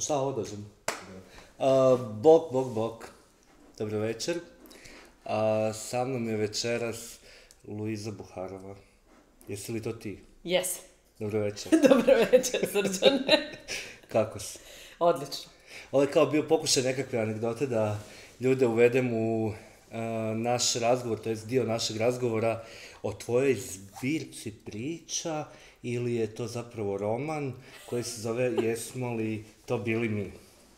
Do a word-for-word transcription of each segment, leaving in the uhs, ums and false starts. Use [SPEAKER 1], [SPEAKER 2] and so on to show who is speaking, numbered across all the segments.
[SPEAKER 1] Šta odažem? Uh, bok, bok, bok. Dobro večer. Uh, sa mnom je večeras Luiza Buharova. Jesi li to ti?
[SPEAKER 2] Jes.
[SPEAKER 1] Dobro večer.
[SPEAKER 2] Dobro večer, Srđane.
[SPEAKER 1] Kako si?
[SPEAKER 2] Odlično.
[SPEAKER 1] Ovo je kao bio pokušaj nekakve anegdote da ljude uvedem u uh, naš razgovor, to je dio našeg razgovora o tvojoj zbirci priča, ili je to zapravo roman koji se zove Jesmo li to bili mi?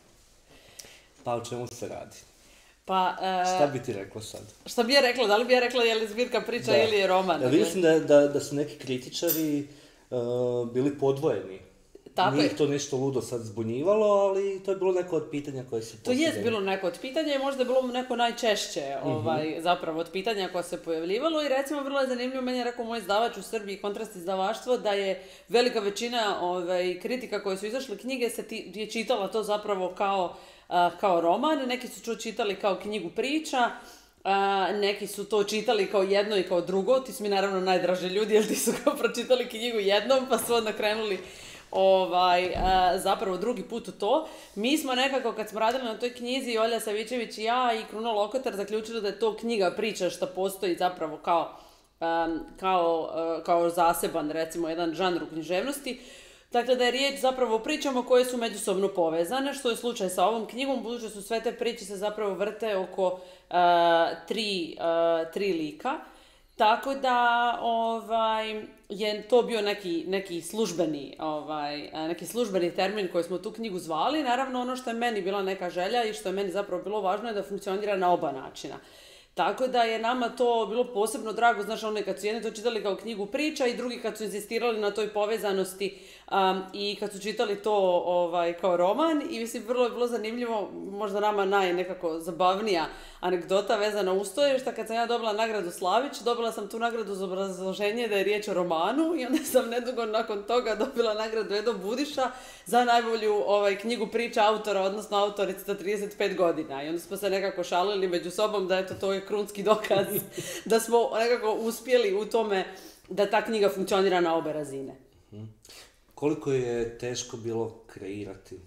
[SPEAKER 1] Pa o čemu se radi?
[SPEAKER 2] Pa, uh,
[SPEAKER 1] Šta bi ti rekla sad?
[SPEAKER 2] Šta bi ja rekla? Da li bi ja rekla je li zbirka priča
[SPEAKER 1] Da.
[SPEAKER 2] ili je roman?
[SPEAKER 1] Ja mislim da, da, da su neki kritičari uh, bili podvojeni.
[SPEAKER 2] Tako
[SPEAKER 1] Nije
[SPEAKER 2] je.
[SPEAKER 1] ih to nešto ludo sad zbunjivalo, ali to je bilo neko od pitanja koje su
[SPEAKER 2] To
[SPEAKER 1] postavljene.
[SPEAKER 2] je bilo neko od pitanja i možda je bilo neko najčešće ovaj,
[SPEAKER 1] Mhm.
[SPEAKER 2] zapravo od pitanja koja se pojavljivalo i recimo vrlo je zanimljivo, meni je rekao moj izdavač u Srbiji, Kontrast izdavaštvo, da je velika većina ovaj, kritika koje su izašle knjige se ti, je čitala to zapravo kao, a, kao roman, neki su to čitali kao knjigu priča, a, neki su to čitali kao jedno i kao drugo, ti su mi naravno najdraži ljudi jer ti su kao pročitali knjigu jednom pa su onda krenuli ovaj, a, zapravo drugi put u to. Mi smo nekako, kad smo radili na toj knjizi, Olja Savićević i ja i Kruno Lokotar zaključili da je to knjiga priča što postoji zapravo kao, um, kao, uh, kao zaseban, recimo, jedan žanr u književnosti. Dakle, da je riječ zapravo o pričama koje su međusobno povezane, što je slučaj sa ovom knjigom, budući su sve te priče se zapravo vrte oko uh, tri, uh, tri lika. Tako da ovaj, je to bio neki, neki, službeni, ovaj, neki službeni termin koji smo tu knjigu zvali. Naravno, ono što je meni bila neka želja i što je meni zapravo bilo važno je da funkcionira na oba načina. Tako da je nama to bilo posebno drago, znaš, ono kad su jedni to čitali kao knjigu priča i drugi kad su insistirali na toj povezanosti um, i kad su čitali to ovaj, kao roman i mislim vrlo je bilo zanimljivo, možda nama naj nekako zabavnija anegdota vezana uz to je što kad sam ja dobila nagradu Slavić, dobila sam tu nagradu za obrazloženje da je riječ o romanu i onda sam nedugo nakon toga dobila nagradu Edo Budiša za najbolju ovaj, knjigu priča autora, odnosno autorice za trideset pet godina i onda smo se nekako šalili među sobom da eto to je krunski dokaz da smo nekako uspjeli u tome da ta knjiga funkcionira na obe razine.
[SPEAKER 1] Koliko je teško bilo kreirati?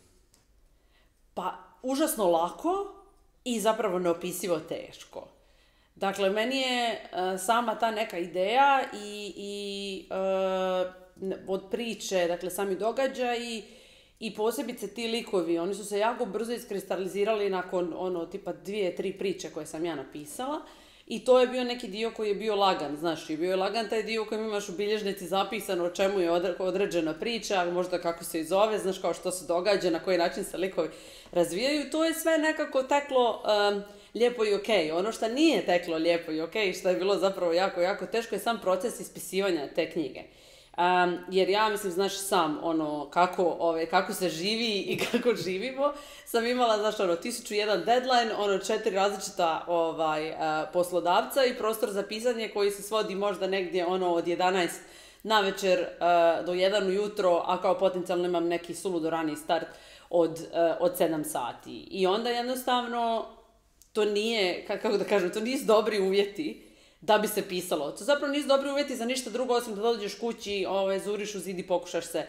[SPEAKER 2] Pa, užasno lako i zapravo neopisivo teško. Dakle, meni je uh, sama ta neka ideja i, i uh, od priče, dakle, sami događaji i posebice ti likovi, oni su se jako brzo iskristalizirali nakon ono tipa dvije, tri priče koje sam ja napisala i to je bio neki dio koji je bio lagan, znaš, i bio je lagan taj dio u kojem imaš u bilježnici zapisano o čemu je određena priča, možda kako se i zove, znaš, kao što se događa, na koji način se likovi razvijaju, to je sve nekako teklo um, lijepo i okej. Ono što nije teklo lijepo i okej, što je bilo zapravo jako, jako teško je sam proces ispisivanja te knjige. Um, jer ja mislim, znaš sam, ono, kako, ove, kako se živi i kako živimo, sam imala, znaš, ono, tisuću jedan deadline, ono, četiri različita, ovaj, uh, poslodavca i prostor za pisanje koji se svodi možda negdje, ono, od jedanaest na večer uh, do jedan ujutro, a kao potencijalno imam neki suludo rani start od, uh, od sedam sati. I onda jednostavno, to nije, kako da kažem, to nisu dobri uvjeti da bi se pisalo. To zapravo nisu dobri uvjeti za ništa drugo, osim da dođeš kući, ovaj, zuriš u zid i pokušaš se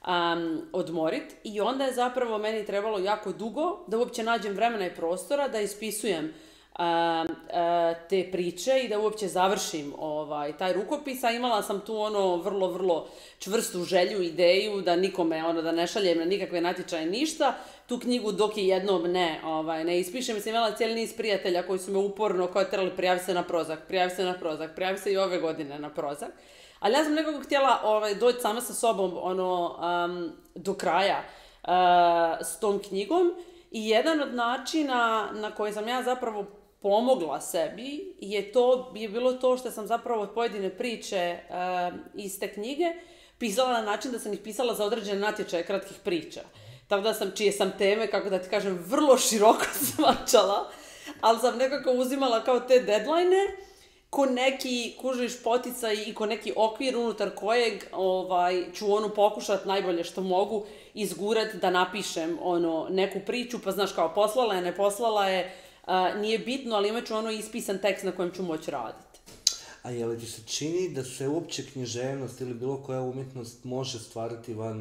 [SPEAKER 2] um, odmoriti. I onda je zapravo meni trebalo jako dugo da uopće nađem vremena i prostora da ispisujem um, uh, te priče i da uopće završim ovaj, taj rukopis. A imala sam tu ono vrlo, vrlo čvrstu želju, ideju da nikome, ono, da ne šaljem na nikakve natječaje, ništa. Tu knjigu dok je jednom ne, ovaj, ne ispišem. Mislim, imala cijeli niz prijatelja koji su me uporno kao terali prijavi se na Prozak, prijavi se na Prozak, prijavi se i ove godine na Prozak. Ali ja sam nekako htjela ovaj, doći sama sa sobom ono, um, do kraja uh, s tom knjigom i jedan od načina na koji sam ja zapravo pomogla sebi je, to, je bilo to što sam zapravo od pojedine priče uh, iz te knjige pisala na način da sam ih pisala za određene natječaje kratkih priča. Tako da sam, čije sam teme, kako da ti kažem, vrlo široko svačala, ali sam nekako uzimala kao te deadline-e, ko neki, kužiš, poticaj i ko neki okvir unutar kojeg ovaj, ću ono pokušat najbolje što mogu izgurat da napišem ono, neku priču, pa znaš kao poslala je, ne poslala je, a, nije bitno, ali imat ću ono ispisan tekst na kojem ću moći raditi.
[SPEAKER 1] A je li ti se čini da se uopće književnost ili bilo koja umjetnost može stvarati van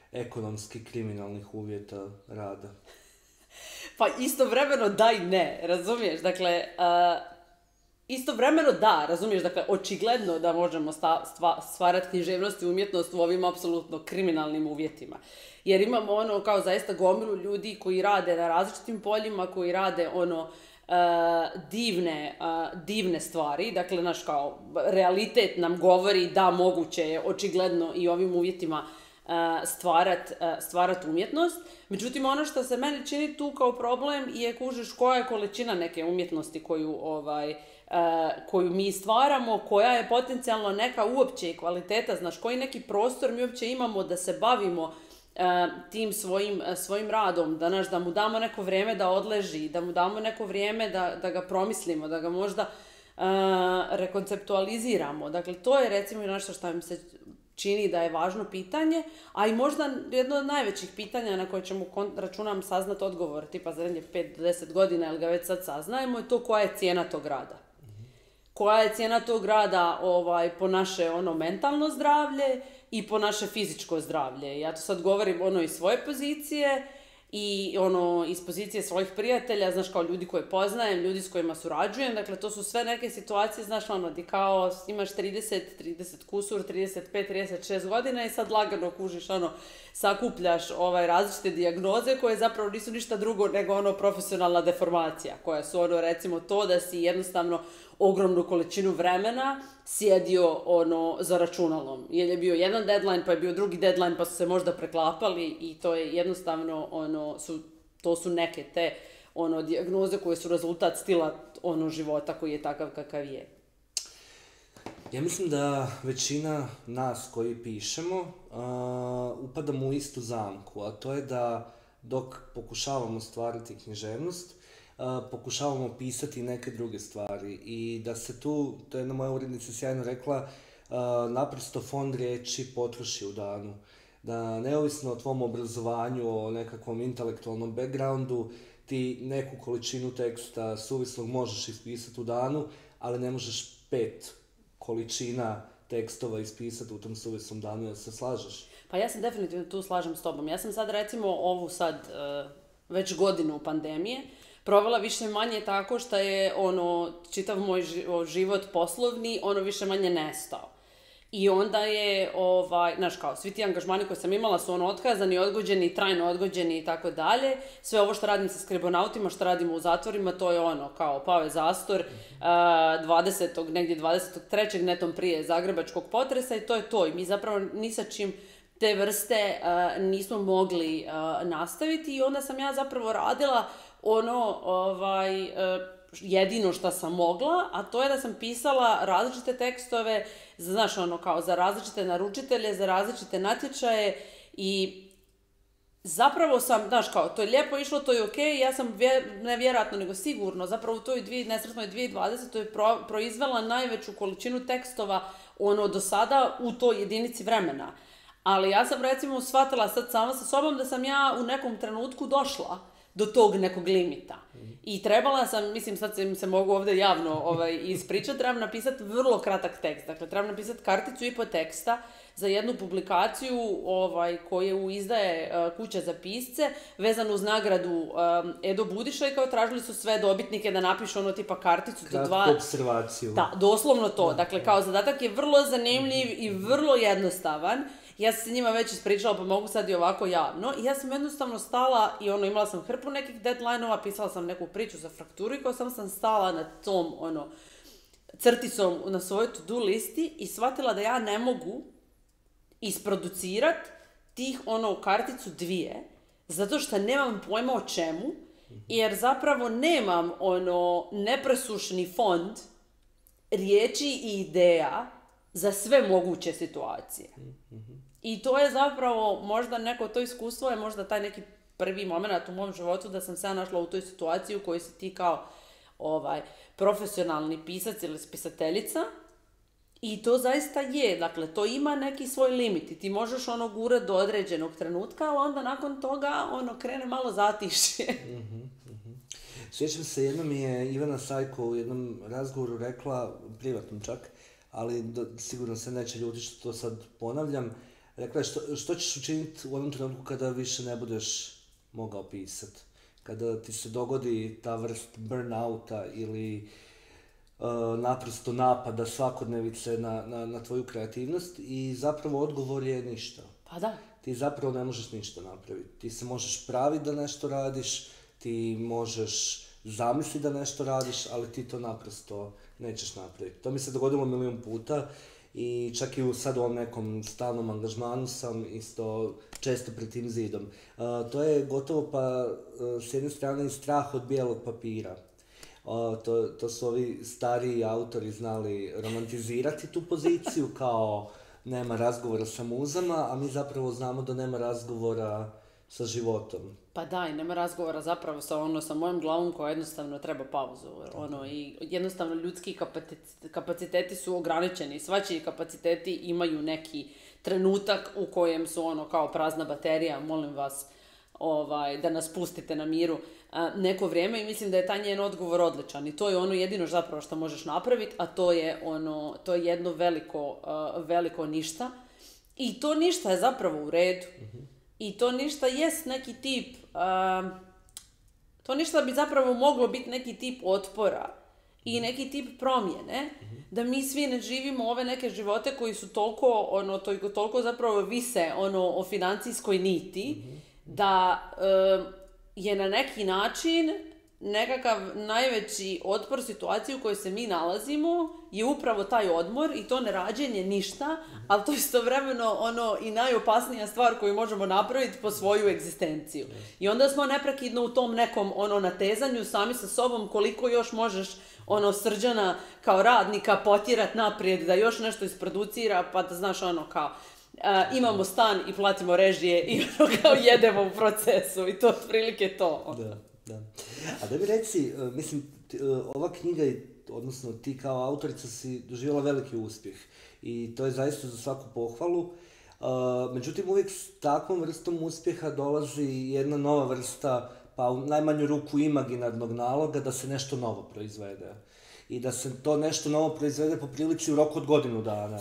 [SPEAKER 1] ekonomski kriminalnih uvjeta rada?
[SPEAKER 2] Pa istovremeno da i ne, razumiješ? Dakle, uh, istovremeno da, razumiješ? Dakle, očigledno da možemo sta, stva, stvarati književnost i umjetnost u ovim apsolutno kriminalnim uvjetima. Jer imamo ono kao zaista gomilu ljudi koji rade na različitim poljima, koji rade ono uh, divne, uh, divne stvari. Dakle, naš kao realitet nam govori da moguće je očigledno i ovim uvjetima stvarat, stvarat umjetnost. Međutim, ono što se meni čini tu kao problem je, kužiš, koja je količina neke umjetnosti koju, ovaj, koju mi stvaramo, koja je potencijalno neka uopće kvaliteta, znaš, koji neki prostor mi uopće imamo da se bavimo tim svojim, svojim radom, da, naš, da mu damo neko vrijeme da odleži, da mu damo neko vrijeme da, da ga promislimo, da ga možda uh, rekonceptualiziramo. Dakle, to je recimo nešto što mi se čini da je važno pitanje, a i možda jedno od najvećih pitanja na koje ćemo, računam, saznat odgovor, tipa za rednje pet do deset godina, ili ga već sad saznajemo, je to koja je cijena tog rada. Mm-hmm. Koja je cijena tog rada ovaj, po naše ono mentalno zdravlje i po naše fizičko zdravlje. Ja to sad govorim ono iz svoje pozicije i ono iz pozicije svojih prijatelja, znaš, kao ljudi koje poznajem, ljudi s kojima surađujem, dakle to su sve neke situacije, znaš, ono, di kao imaš trideset, trideset kusur, trideset pet, trideset šest godina i sad lagano kužiš, ono, sakupljaš ovaj, različite dijagnoze koje zapravo nisu ništa drugo nego ono profesionalna deformacija, koja su ono, recimo to da si jednostavno ogromnu količinu vremena sjedio ono za računalom. Jer je bio jedan deadline, pa je bio drugi deadline, pa su se možda preklapali i to je jednostavno ono, su, to su neke te ono dijagnoze koje su rezultat stila ono života koji je takav kakav je.
[SPEAKER 1] Ja mislim da većina nas koji pišemo uh, upadamo u istu zamku, a to je da dok pokušavamo stvarati književnost, Uh, pokušavamo pisati neke druge stvari i da se tu, to je jedna moja urednica sjajno rekla, uh, naprosto fond riječi potroši u danu. Da neovisno o tvom obrazovanju, o nekakvom intelektualnom backgroundu, ti neku količinu teksta suvislog možeš ispisati u danu, ali ne možeš pet količina tekstova ispisati u tom suvislom danu, jer se slažeš?
[SPEAKER 2] Pa ja se definitivno tu slažem s tobom. Ja sam sad recimo ovu sad uh, već godinu pandemije provela više manje tako što je ono, čitav moj život poslovni, ono više manje nestao. I onda je, ovaj, znaš kao, svi ti angažmani koje sam imala su ono otkazani, odgođeni, trajno odgođeni i tako dalje. Sve ovo što radim sa skribonautima, što radimo u zatvorima, to je ono, kao, pao je zastor uh, dvadesetog negdje dvadeset trećeg netom prije zagrebačkog potresa i to je to. I mi zapravo ni sa čim te vrste uh, nismo mogli uh, nastaviti i onda sam ja zapravo radila ono, ovaj, jedino što sam mogla, a to je da sam pisala različite tekstove, znaš, ono, kao za različite naručitelje, za različite natječaje i zapravo sam, znaš, kao, to je lijepo išlo, to je okej, ja sam, vjer, ne vjerojatno, nego sigurno, zapravo u toj dvije, nesretnoj dvije tisuće dvadesetoj je pro, proizvela najveću količinu tekstova, ono, do sada u toj jedinici vremena. Ali ja sam, recimo, shvatila sad sama sa sobom da sam ja u nekom trenutku došla do tog nekog limita. I trebala sam, mislim, sad se, se mogu ovdje javno ovaj, ispričati, trebam napisati vrlo kratak tekst. Dakle, trebam napisati karticu i po teksta za jednu publikaciju ovaj, koju izdaje uh, Kuća za pisce, vezanu uz nagradu um, Edo Budiša i kao tražili su sve dobitnike da napišu ono tipa karticu.
[SPEAKER 1] Kratku dva... observaciju.
[SPEAKER 2] Da, doslovno to. Da. Dakle, kao zadatak je vrlo zanimljiv i vrlo jednostavan. Ja sam se njima već ispričala, pa mogu sad i ovako javno. I ja sam jednostavno stala i ono, imala sam hrpu nekih deadline-ova, pisala sam neku priču za frakturu i kao sam sam stala na tom, ono, crticom na svojoj to-do listi i shvatila da ja ne mogu isproducirat tih, ono, karticu dvije, zato što nemam pojma o čemu, jer zapravo nemam, ono, nepresušni fond riječi i ideja za sve moguće situacije. I to je zapravo, možda neko to iskustvo je možda taj neki prvi moment u mom životu da sam se ja našla u toj situaciji u kojoj si ti kao ovaj, profesionalni pisac ili pisateljica i to zaista je, dakle to ima neki svoj limit i ti možeš ono gurat do određenog trenutka, ali onda nakon toga ono krene malo zatišje.
[SPEAKER 1] Mm-hmm, mm-hmm. Sjećam se, jednom mi je Ivana Sajko u jednom razgovoru rekla, privatnom čak, ali do, sigurno se neće ljudi što to sad ponavljam, Rekla je što, što ćeš učiniti u onom trenutku kada više ne budeš mogao pisati. Kada ti se dogodi ta vrst burnouta ili uh, naprosto napada svakodnevice na, na, na tvoju kreativnost i zapravo odgovor je ništa.
[SPEAKER 2] Pa da.
[SPEAKER 1] Ti zapravo ne možeš ništa napraviti. Ti se možeš praviti da nešto radiš, ti možeš zamisliti da nešto radiš, ali ti to naprosto nećeš napraviti. To mi se dogodilo milion puta i čak i u sad u ovom nekom stalnom angažmanu sam isto često pred tim zidom. Uh, to je gotovo pa uh, s jedne strane i strah od bijelog papira. Uh, to, to su ovi stariji autori znali romantizirati tu poziciju kao nema razgovora sa muzama, a mi zapravo znamo da nema razgovora sa životom.
[SPEAKER 2] Pa da, i nema razgovora zapravo sa, ono, sa mojom glavom koja jednostavno treba pauzu. Ono, i jednostavno ljudski kapaciteti su ograničeni. Svačiji kapaciteti imaju neki trenutak u kojem su ono kao prazna baterija, molim vas ovaj, da nas pustite na miru a, neko vrijeme i mislim da je taj njen odgovor odličan. I to je ono jedino zapravo što možeš napraviti, a to je, ono, to je jedno veliko, uh, veliko ništa. I to ništa je zapravo u redu. Mm-hmm. I to ništa jest neki tip, uh, to ništa bi zapravo moglo biti neki tip otpora i neki tip promjene, mm-hmm. da mi svi ne živimo ove neke živote koji su toliko, ono, toliko, toliko zapravo vise ono, o financijskoj niti, mm-hmm. da uh, je na neki način nekakav najveći otpor situaciji u kojoj se mi nalazimo je upravo taj odmor i to nerađenje ništa, ali to je istovremeno ono i najopasnija stvar koju možemo napraviti po svoju egzistenciju. I onda smo neprekidno u tom nekom ono natezanju sami sa sobom koliko još možeš ono Srđana kao radnika potjerat naprijed da još nešto isproducira pa da znaš ono kao Uh, imamo stan i platimo režije i ono kao jedemo u procesu i to otprilike to.
[SPEAKER 1] Da, da. A da mi reci, uh, mislim, t, uh, ova knjiga, odnosno ti kao autorica si doživjela veliki uspjeh i to je zaista za svaku pohvalu. Uh, međutim, uvijek s takvom vrstom uspjeha dolazi jedna nova vrsta, pa u najmanju ruku imaginarnog naloga da se nešto novo proizvede. I da se to nešto novo proizvede po prilici u roku od godinu dana.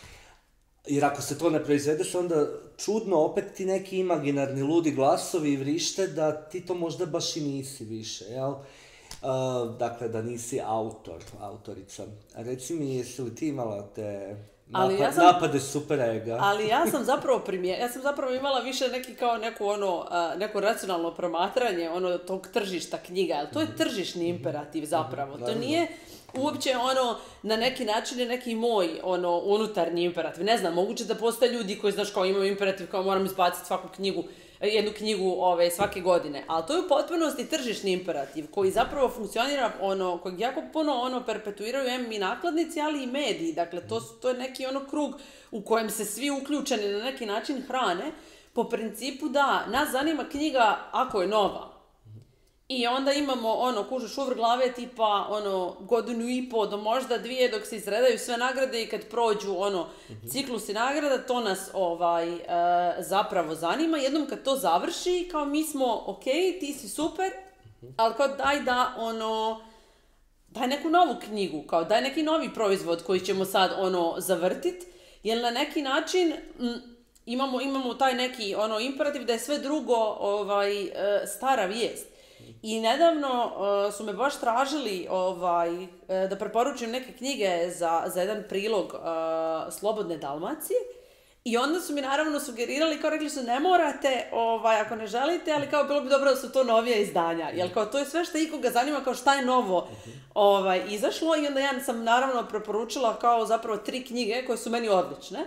[SPEAKER 1] Jer ako se to ne proizvede, se onda čudno opet ti neki imaginarni ludi glasovi vrište da ti to možda baš i nisi više, jel? Uh, dakle, da nisi autor, autorica. A reci mi, jesi li ti imala te napad, ja sam, napade super ega?
[SPEAKER 2] Ali ja sam zapravo primjer, ja sam zapravo imala više neki kao neku ono, uh, neko racionalno promatranje ono tog tržišta knjiga, ali to je tržišni imperativ zapravo, mm-hmm. to nije uopće ono, na neki način je neki moj, ono, unutarnji imperativ. Ne znam, moguće da postoje ljudi koji, znaš, kao imaju imperativ, kao moram izbaciti svaku knjigu, jednu knjigu ove, svake godine. Ali to je u potpunosti tržišni imperativ, koji zapravo funkcionira, ono, kojeg jako puno, ono, perpetuiraju em i nakladnici, ali i mediji. Dakle, to, to je neki, ono, krug u kojem se svi uključeni na neki način hrane, po principu da nas zanima knjiga ako je nova. I onda imamo, ono, kužeš uvr glave tipa, ono, godinu i po do možda dvije dok se izredaju sve nagrade i kad prođu, ono, mm-hmm. ciklusi nagrada, to nas, ovaj, e, zapravo zanima. Jednom kad to završi, kao mi smo, ok, ti si super, mm-hmm. ali kao daj da, ono, daj neku novu knjigu, kao daj neki novi proizvod koji ćemo sad, ono, zavrtit, jer na neki način m, imamo, imamo taj neki, ono, imperativ da je sve drugo, ovaj, e, stara vijest. I nedavno uh, su me baš tražili ovaj, uh, da preporučim neke knjige za, za jedan prilog uh, Slobodne Dalmacije. I onda su mi naravno sugerirali, kao rekli su ne morate, ovaj, ako ne želite, ali kao bilo bi dobro da su to novija izdanja. Jer kao to je sve što ikoga zanima, kao šta je novo ovaj, izašlo. I onda ja sam naravno preporučila kao zapravo tri knjige koje su meni odlične.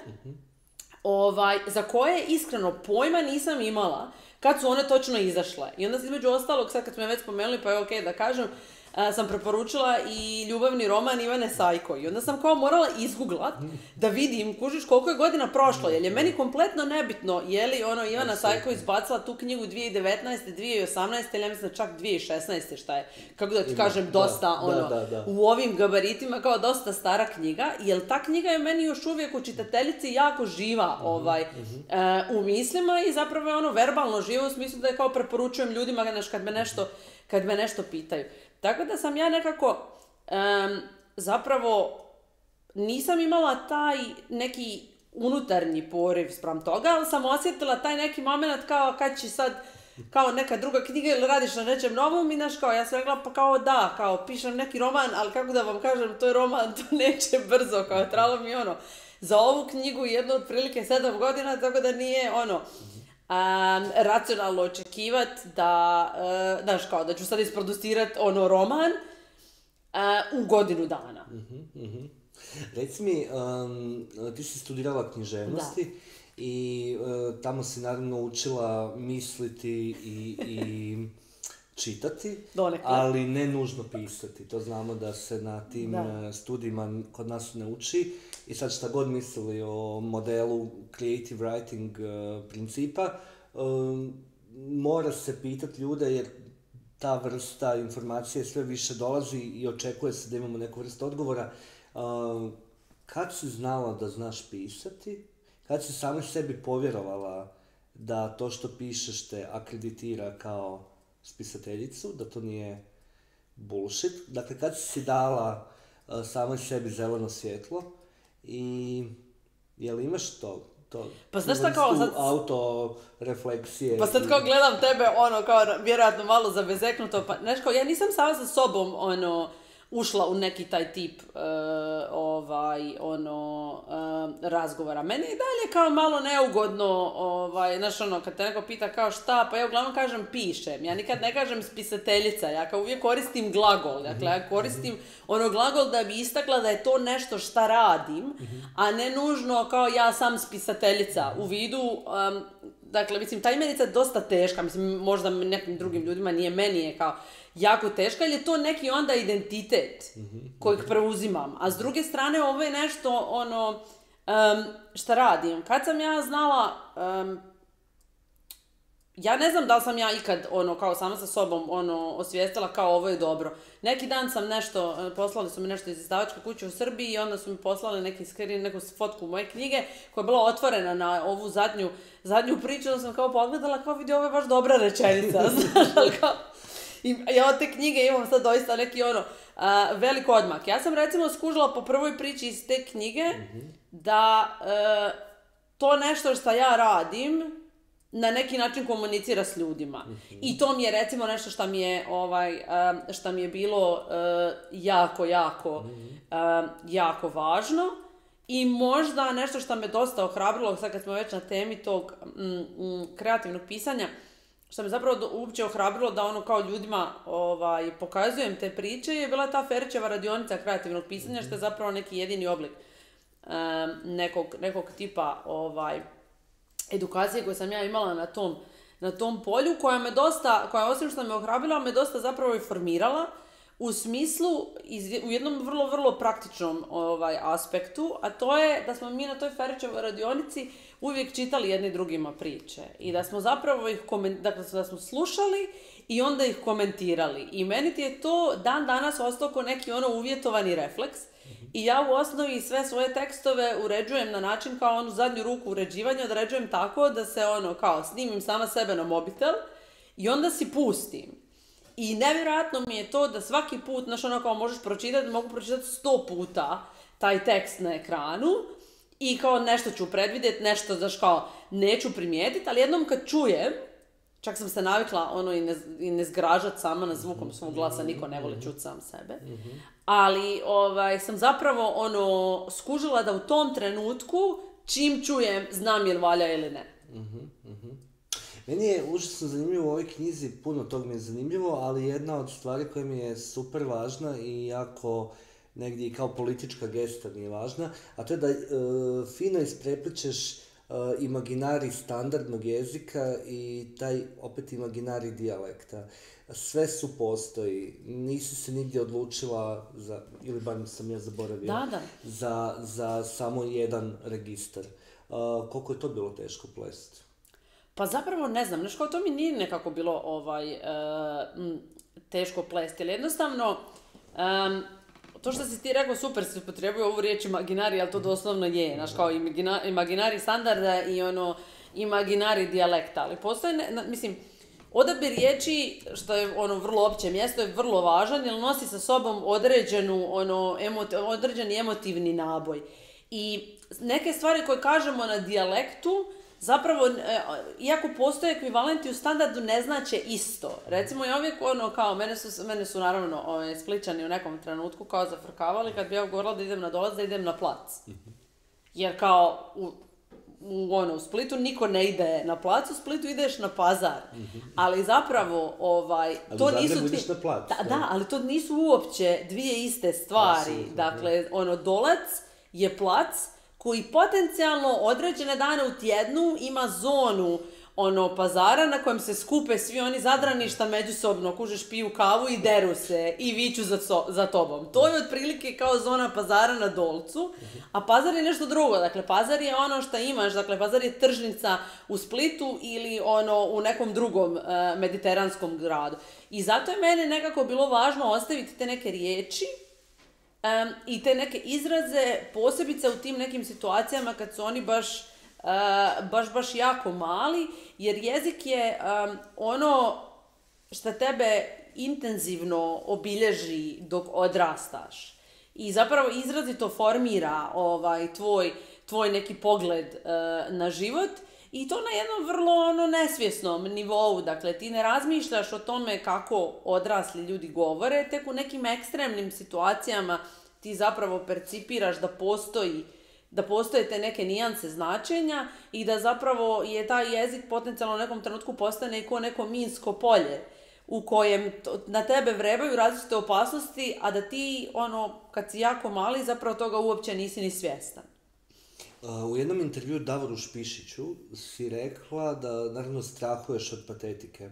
[SPEAKER 2] Ovaj, za koje iskreno pojma nisam imala kad su one točno izašle. I onda između ostalog, sad kad smo je već spomenuli, pa je okej okay da kažem, a, sam preporučila i ljubavni roman Ivane Sajko. I onda sam kao morala izgooglat da vidim, kužiš, koliko je godina prošlo, jer je meni kompletno nebitno je li ono Ivana Sajko izbacila tu knjigu dvije tisuće devetnaeste, dvije tisuće osamnaeste ili ja mislim čak dvije tisuće šesnaeste, šta je, kako da ti Ima, kažem, dosta, da, ono, da, da, da. u ovim gabaritima kao dosta stara knjiga, jer ta knjiga je meni još uvijek u čitateljici jako živa uh-huh, ovaj, uh-huh. Uh, u mislima i zapravo je ono verbalno živo u smislu da je kao preporučujem ljudima znaš, kad me nešto, kad me nešto pitaju. Tako da sam ja nekako, um, zapravo, nisam imala taj neki unutarnji poriv spram toga, ali sam osjetila taj neki moment kao kad će sad kao neka druga knjiga ili radiš na nečem novom i znaš kao, ja sam rekla pa kao da, kao pišem neki roman, ali kako da vam kažem, to je roman, to neće brzo, kao trebalo mi ono, za ovu knjigu jedno otprilike sedam godina, tako da nije ono, um, racionalno očekivati da, uh, znaš kao, da ću sad isproducirati ono roman uh, u godinu dana.
[SPEAKER 1] Uh-huh, uh-huh. Reci mi, um, ti si studirala književnosti, da. I uh, tamo si naravno učila misliti i, i čitati,
[SPEAKER 2] Donekle.
[SPEAKER 1] Ali ne nužno pisati. To znamo da se na tim da. studijima kod nas ne uči. I sad šta god mislili o modelu creative writing uh, principa, um, mora se pitati ljude jer ta vrsta informacije sve više dolazi i očekuje se da imamo neku vrstu odgovora. Uh, kad si znala da znaš pisati? Kad si sama sebi povjerovala da to što pišeš te akreditira kao spisateljicu, da to nije bullshit? Dakle, kad si si dala uh, samoj sebi zeleno svjetlo i je li imaš to? To,
[SPEAKER 2] pa znaš šta kao sad...
[SPEAKER 1] autorefleksije.
[SPEAKER 2] Pa sad kao gledam tebe, ono, kao vjerojatno malo zabezeknuto, pa znaš kao, ja nisam sama sa sobom, ono, ušla u neki taj tip uh, ovaj, ono, uh, razgovora. Meni je dalje kao malo neugodno, ovaj, znaš ono, kad te neko pita kao šta, pa ja uglavnom kažem pišem. Ja nikad ne kažem spisateljica, ja kao uvijek koristim glagol. Dakle, ja koristim ono glagol da bi istakla da je to nešto šta radim, a ne nužno kao ja sam spisateljica. U vidu, um, dakle, mislim, ta imenica je dosta teška, mislim, možda nekim drugim ljudima nije, meni je kao jako teška, ili je to neki onda identitet kojeg preuzimam. A s druge strane, ovo je nešto, ono, um, šta radim. Kad sam ja znala, um, ja ne znam da li sam ja ikad, ono, kao sama sa sobom, ono, osvijestila kao ovo je dobro. Neki dan sam nešto, poslali su mi nešto iz izdavačke kuće u Srbiji i onda su mi poslali neki screen, neku fotku moje knjige koja je bila otvorena na ovu zadnju, zadnju priču, da sam kao pogledala, kao vidi, ovo je baš dobra rečenica, znaš, kao... I ja od te knjige imam sad doista neki ono uh, velik odmak. Ja sam recimo skužila po prvoj priči iz te knjige mm-hmm. da uh, to nešto što ja radim na neki način komunicira s ljudima. Mm-hmm. I to mi je recimo nešto što mi je, ovaj, uh, što mi je bilo uh, jako, jako, mm-hmm. uh, jako važno. I možda nešto što me dosta ohrabrilo, sad kad smo već na temi tog mm, mm, kreativnog pisanja, što me zapravo uopće ohrabrilo da ono kao ljudima ovaj, pokazujem te priče, je bila ta Ferićeva radionica kreativnog pisanja, mm-hmm. što je zapravo neki jedini oblik um, nekog, nekog tipa ovaj, edukacije koju sam ja imala na tom, na tom polju, koja me dosta, koja osim što me ohrabrila, me dosta zapravo i formirala u smislu, iz, u jednom vrlo, vrlo praktičnom ovaj, aspektu, a to je da smo mi na toj Ferićevoj radionici uvijek čitali jedni drugima priče i da smo zapravo ih koment, dakle, da smo slušali i onda ih komentirali. I meni ti je to dan danas ostao kao neki ono uvjetovani refleks i ja u osnovi sve svoje tekstove uređujem na način kao onu zadnju ruku uređivanja, određujem tako da se ono kao snimim sama sebe na mobitel i onda si pustim. I nevjerojatno mi je to da svaki put, znaš ono kao možeš pročitati, mogu pročitati sto puta taj tekst na ekranu i kao nešto ću predvidjeti, nešto znaš kao neću primijetiti, ali jednom kad čujem, čak sam se navikla ono i ne, i ne zgražat sama na zvukom svog glasa, niko ne voli čuti sam sebe, ali ovaj, sam zapravo ono skužila da u tom trenutku čim čujem znam je li valja ili ne.
[SPEAKER 1] Mhm, mhm. Meni je užasno zanimljivo u ovoj knjizi, puno tog mi je zanimljivo, ali jedna od stvari koja mi je super važna i jako negdje i kao politička gesta mi je važna, a to je da e, fino isprepličeš e, imaginari standardnog jezika i taj opet imaginari dijalekta. Sve su postoji, nisi se nigdje odlučila, za, ili barem sam ja zaboravio,
[SPEAKER 2] da, da.
[SPEAKER 1] Za, za samo jedan registar. E, koliko je to bilo teško plesti?
[SPEAKER 2] Pa zapravo ne znam, znaš kao to mi nije nekako bilo ovaj, uh, teško plesti, ali jednostavno, um, to što si ti rekao super, si upotrebio ovu riječ imaginari, ali to doslovno je, znaš kao imagina, imaginari standarda i ono imaginari dijalekta, ali postoje, ne, mislim, odabir riječi, što je ono vrlo opće mjesto, je vrlo važan, jer nosi sa sobom određenu, ono, emoti, određeni emotivni naboj. I neke stvari koje kažemo na dijalektu, zapravo, iako postoje ekvivalenti u standardu, ne znače isto. Recimo, ja uvijek ono, kao, mene su, mene su naravno ove, Splićani u nekom trenutku kao zafrkavali kad bi ja govorila da idem na dolac, da idem na plac. Jer kao, u, u, ono, u Splitu niko ne ide na plac, u Splitu ideš na pazar. Ali zapravo, ovaj,
[SPEAKER 1] ali
[SPEAKER 2] to nisu...
[SPEAKER 1] Ali ideš na plac.
[SPEAKER 2] Da, da, ali to nisu uopće dvije iste stvari. Absolutno, dakle, ono, dolac je plac koji potencijalno određene dane u tjednu ima zonu ono pazara na kojem se skupe svi oni zadrani šta međusobno, kužeš, piju kavu i deru se i viču za, so, za tobom. To je otprilike kao zona pazara na Dolcu, a pazar je nešto drugo. Dakle, pazar je ono što imaš, dakle, pazar je tržnica u Splitu ili ono u nekom drugom uh, mediteranskom gradu. I zato je meni nekako bilo važno ostaviti te neke riječi Um, i te neke izraze, posebice u tim nekim situacijama kad su oni baš, uh, baš, baš jako mali, jer jezik je um, ono što tebe intenzivno obilježi dok odrastaš. I zapravo izrazito formira ovaj, tvoj, tvoj neki pogled uh, na život. I to na jednom vrlo ono nesvjesnom nivou, dakle ti ne razmišljaš o tome kako odrasli ljudi govore, tek u nekim ekstremnim situacijama ti zapravo percipiraš da postoji, da postoje te neke nijanse značenja i da zapravo je taj jezik potencijalno u nekom trenutku postane i ko neko minsko polje u kojem to, na tebe vrebaju različite opasnosti, a da ti ono kad si jako mali zapravo toga uopće nisi ni svjestan.
[SPEAKER 1] U jednom intervju Davoru Špišiću si rekla da naravno strahuješ od patetike.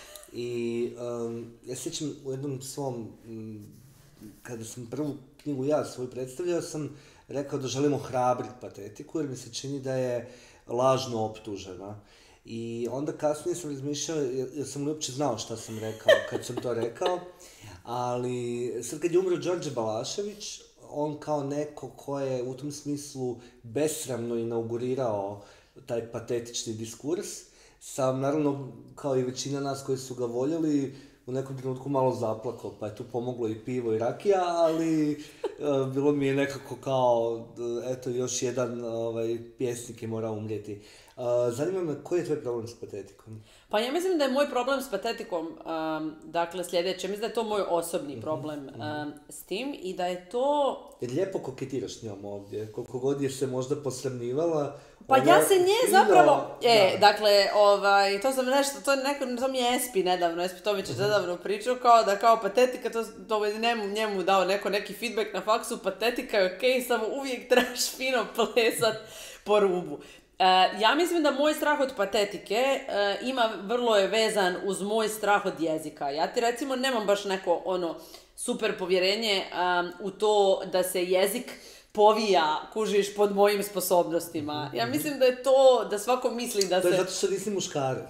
[SPEAKER 1] I um, ja sjećam u jednom svom, m, kada sam prvu knjigu ja svoju predstavljao, sam rekao da želimo hrabriti patetiku jer mi se čini da je lažno optužena. I onda kasnije sam razmišljao, jer sam li uopće znao šta sam rekao kad sam to rekao, ali sad kad je umro Đorđe Balašević, on kao neko ko je u tom smislu besramno inaugurirao taj patetični diskurs, sam naravno kao i većina nas koji su ga voljeli u nekom trenutku malo zaplakao, pa je tu pomoglo i pivo i rakija, ali uh, bilo mi je nekako kao, eto još jedan ovaj, pjesnik je morao umrijeti. Uh, zanima me, koji je tvoj problem s patetikom?
[SPEAKER 2] Pa ja mislim da je moj problem s patetikom, um, dakle sljedeće, mislim da je to moj osobni problem mm-hmm. um, s tim i da je to...
[SPEAKER 1] Jer lijepo koketiraš s njom ovdje, koliko god je se možda posramnivala.
[SPEAKER 2] Pa ona... ja se nje zapravo, e, da. dakle, ovaj, to sam nešto, to, neko, to mi je Espi nedavno, Espi Tomić je mm-hmm. nedavno pričao kao da kao patetika, to, to je njemu, njemu dao neko neki feedback na faksu, patetika je okej, okay, samo uvijek trebaš fino plesat po rubu. Uh, ja mislim da moj strah od patetike uh, ima, vrlo je vezan uz moj strah od jezika. Ja ti recimo nemam baš neko ono super povjerenje um, u to da se jezik povija, kužiš, pod mojim sposobnostima. Ja mislim da je to, da svako misli da se...
[SPEAKER 1] To je zato što nisi muškarac.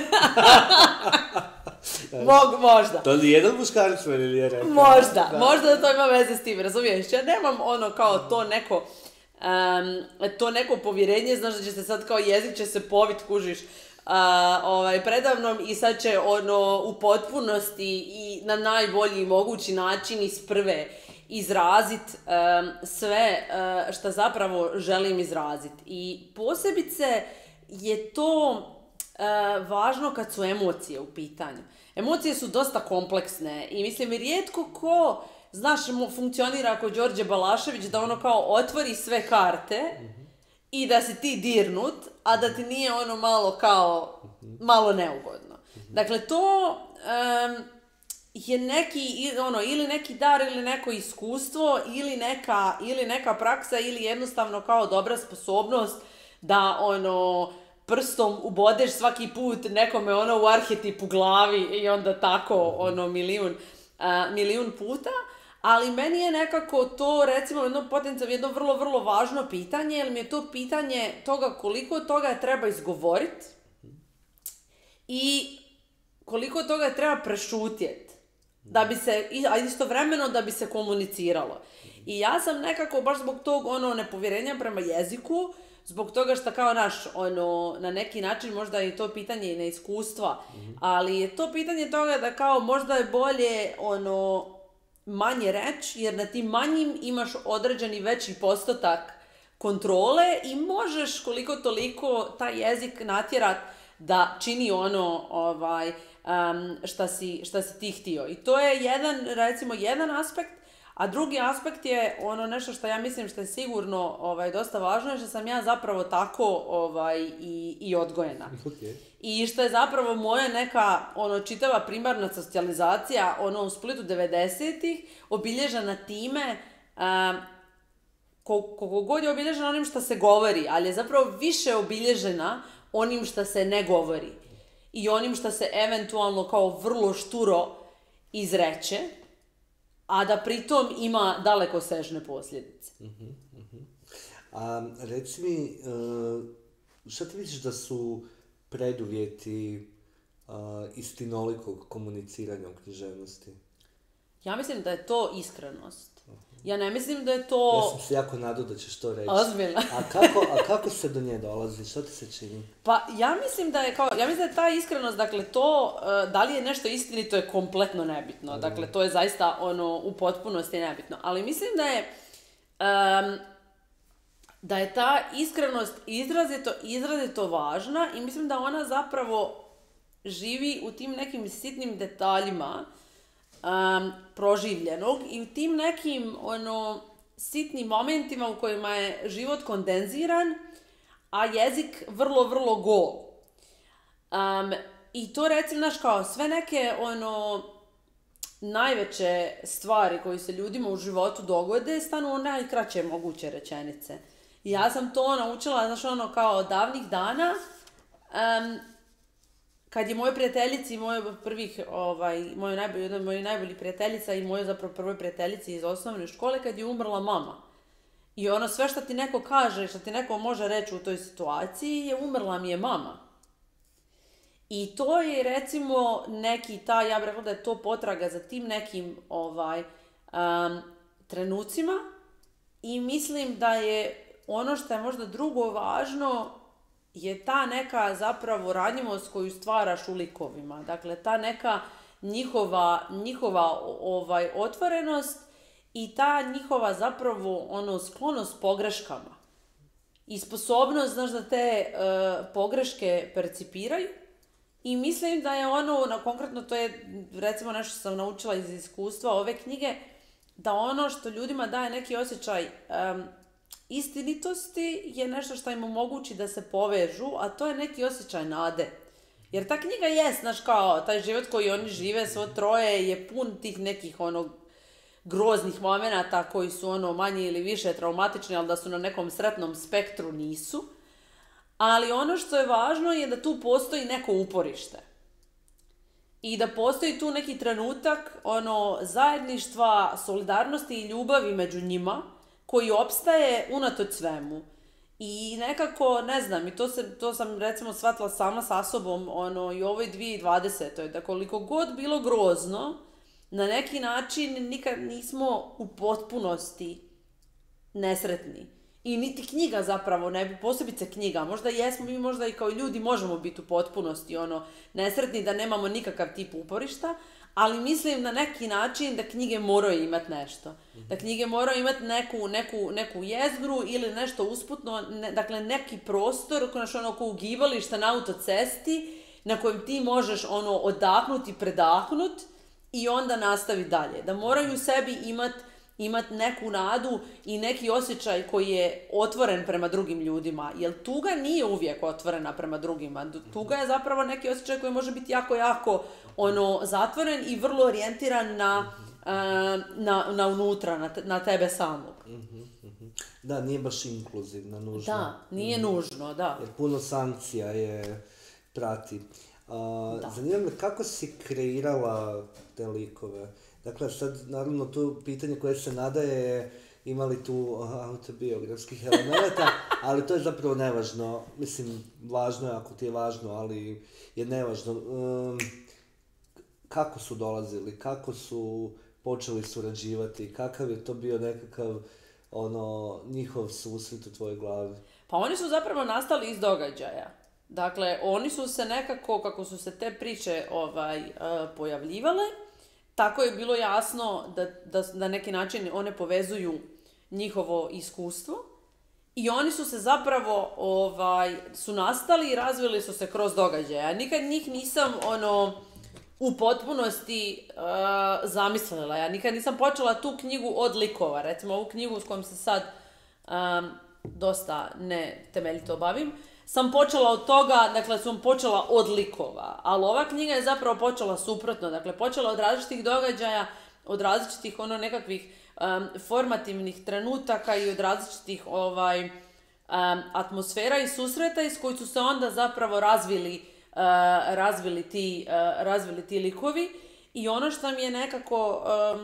[SPEAKER 2] Mog, možda.
[SPEAKER 1] To li jedan muškarac meni nije rekao?
[SPEAKER 2] Možda, da. možda da to ima veze s tim, razumiješ? Ja nemam ono kao to neko... Um, to neko povjerenje, znaš da će se sad kao jezik će se povit, kužiš, uh, ovaj, predavnom i sad će ono u potpunosti i na najbolji mogući način iz prve izrazit um, sve uh, što zapravo želim izrazit. I posebice je to uh, važno kad su emocije u pitanju. Emocije su dosta kompleksne i mislim rijetko ko znaš, funkcionira kod Đorđe Balašević da ono kao otvori sve karte mm-hmm. i da si ti dirnut, a da ti nije ono malo kao, mm-hmm. malo neugodno. Mm-hmm. Dakle, to um, je neki, ono, ili neki dar, ili neko iskustvo, ili neka, ili neka praksa, ili jednostavno kao dobra sposobnost da ono, prstom ubodeš svaki put nekome ono u arhetip u glavi i onda tako ono milijun, uh, milijun puta. Ali meni je nekako to, recimo, jedno potencijalno, jedno vrlo, vrlo važno pitanje, jer mi je to pitanje toga koliko toga treba izgovoriti i koliko toga treba prešutjeti, da bi se, a istovremeno da bi se komuniciralo. I ja sam nekako, baš zbog tog ono nepovjerenja prema jeziku, zbog toga što kao naš, ono, na neki način možda je to pitanje i neiskustva, ali je to pitanje toga da kao možda je bolje, ono, manje reći, jer na tim manjim imaš određeni veći postotak kontrole i možeš koliko toliko taj jezik natjerat da čini ono ovaj, um, šta, si, šta si ti htio. I to je jedan, recimo, jedan aspekt, a drugi aspekt je ono nešto što ja mislim što je sigurno ovaj, dosta važno, je što sam ja zapravo tako ovaj, i, i odgojena.
[SPEAKER 1] Okay.
[SPEAKER 2] I što je zapravo moja neka ono, čitava primarna socijalizacija ono, u Splitu devedesetih obilježena time um, koliko god je obilježena onim što se govori, ali je zapravo više obilježena onim što se ne govori. I onim što se eventualno kao vrlo šturo izreče, a da pritom ima dalekosežne posljedice.
[SPEAKER 1] Uh-huh, uh-huh. A reci mi, uh, šta ti misliš da su preduvjeti uh, istinolikog komuniciranja u književnosti?
[SPEAKER 2] Ja mislim da je to iskrenost. Ja ne mislim da je to...
[SPEAKER 1] Ja sam se jako nadao da ćeš to reći.
[SPEAKER 2] Ozbiljno.
[SPEAKER 1] A kako, a kako se do nje dolazi? Što ti se čini?
[SPEAKER 2] Pa ja mislim da je kao, ja mislim da je ta iskrenost, dakle to, uh, da li je nešto istinito je kompletno nebitno. Mm. Dakle, to je zaista ono u potpunosti nebitno. Ali mislim da je um, da je ta iskrenost izrazito, izrazito važna i mislim da ona zapravo živi u tim nekim sitnim detaljima Um, proživljenog i u tim nekim ono, sitnim momentima u kojima je život kondenziran, a jezik vrlo, vrlo gol. Um, I to recimo, znaš, kao sve neke ono, najveće stvari koje se ljudima u životu dogode stanu u najkraće moguće rečenice. I ja sam to naučila, znaš, ono, kao od davnih dana, um, kad je moje prijateljici, moje prvih, ovaj, moje najbolji, jedna od mojih najboljih prijateljica i moje zapravo prvoj prijateljici iz osnovne škole, kad je umrla mama. I ono sve što ti neko kaže, što ti neko može reći u toj situaciji je umrla mi je mama. I to je recimo neki ta, ja bih rekla da je to potraga za tim nekim ovaj, um, trenucima i mislim da je ono što je možda drugo važno je ta neka zapravo ranjivost koju stvaraš u likovima. Dakle, ta neka njihova, njihova ovaj, otvorenost i ta njihova zapravo ono, sklonost pogreškama. I sposobnost, znaš, da te uh, pogreške percipiraju. I mislim da je ono, na, konkretno to je recimo nešto što sam naučila iz iskustva ove knjige, da ono što ljudima daje neki osjećaj um, istinitosti je nešto što im omogući da se povežu, a to je neki osjećaj nade. Jer ta knjiga je, znaš, kao taj život koji oni žive, svo troje, je pun tih nekih ono groznih momenata koji su ono manje ili više traumatični, ali da su na nekom sretnom spektru nisu. Ali ono što je važno je da tu postoji neko uporište. I da postoji tu neki trenutak ono zajedništva, solidarnosti i ljubavi među njima, koji opstaje unatoč svemu. I nekako, ne znam, i to, se, to sam recimo shvatila sama sa sobom ono, i u ovoj dvije tisuće dvadesetoj. Da koliko god bilo grozno, na neki način nikad nismo u potpunosti nesretni. I niti knjiga zapravo, ne, posebice knjiga, možda jesmo, mi možda i kao ljudi možemo biti u potpunosti ono, nesretni, da nemamo nikakav tip uporišta, ali mislim na neki način da knjige moraju imati nešto. Mm-hmm. Da knjige moraju imati neku, neku, neku jezgru ili nešto usputno, ne, dakle neki prostor, znači ono ko ugibališta na autocesti, na kojem ti možeš ono odahnuti, predahnut i onda nastavi dalje. Da moraju u sebi imati imat neku nadu i neki osjećaj koji je otvoren prema drugim ljudima. Jer tuga nije uvijek otvorena prema drugima. Tuga je zapravo neki osjećaj koji može biti jako, jako ono, zatvoren i vrlo orijentiran na, na, na unutra, na, te, na tebe samog.
[SPEAKER 1] Da, nije baš inkluzivna, nužno.
[SPEAKER 2] Da, nije mm. nužno, da.
[SPEAKER 1] Jer puno sankcija je prati. Uh, zanima me kako si kreirala te likove? Dakle, sad, naravno, tu pitanje koje se nadaje je imali tu autobiografskih elementa, ali to je zapravo nevažno. Mislim, važno je ako ti je važno, ali je nevažno. Um, kako su dolazili, kako su počeli surađivati, kakav je to bio nekakav ono, njihov susret u tvojoj glavi?
[SPEAKER 2] Pa oni su zapravo nastali iz događaja. Dakle, oni su se nekako, kako su se te priče ovaj, uh, pojavljivale, tako je bilo jasno da, da na neki način one povezuju njihovo iskustvo I oni su se zapravo, ovaj, su nastali i razvili su se kroz događaje. Ja nikad njih nisam, ono, u potpunosti uh, zamislila. Ja nikad nisam počela tu knjigu od likova. Recimo, ovu knjigu s kojom se sad um, dosta ne temeljito bavim, sam počela od toga, dakle, sam počela od likova. Ali ova knjiga je zapravo počela suprotno. Dakle, počela od različitih događaja, od različitih, ono, nekakvih um, formativnih trenutaka i od različitih, ovaj, um, atmosfera i susreta iz kojih su se onda zapravo razvili Uh, razvili, ti, uh, razvili ti likovi. I ono što mi je nekako um,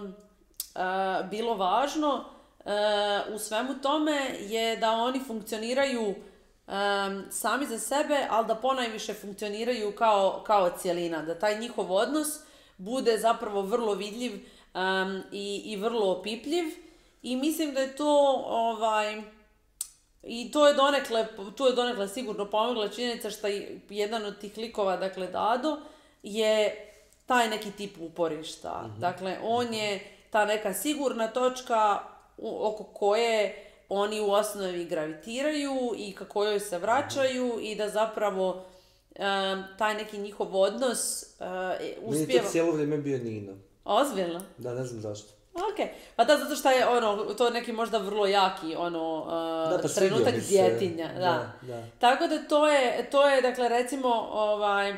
[SPEAKER 2] uh, bilo važno uh, u svemu tome je da oni funkcioniraju um, sami za sebe, ali da ponajviše funkcioniraju kao, kao cjelina, da taj njihov odnos bude zapravo vrlo vidljiv um, i, i vrlo opipljiv. I mislim da je to ovaj, I to je donekle, tu je donekle sigurno pomogla činjenica što jedan od tih likova, dakle Dado, je taj neki tip uporišta. Mm-hmm. Dakle, on je ta neka sigurna točka oko koje oni u osnovi gravitiraju i ka kojoj se vraćaju, mm-hmm. i da zapravo um, taj neki njihov odnos uh, uspijeva...
[SPEAKER 1] Meni je to cijelo vrijeme bio Nino.
[SPEAKER 2] Ozbiljno?
[SPEAKER 1] Da, ne znam zašto.
[SPEAKER 2] Ok, pa da, zato što je ono, to neki možda vrlo jaki ono, uh,
[SPEAKER 1] da, pa
[SPEAKER 2] trenutak djetinja. Da.
[SPEAKER 1] Da, da.
[SPEAKER 2] Tako da to je, to je, dakle, recimo, ovaj,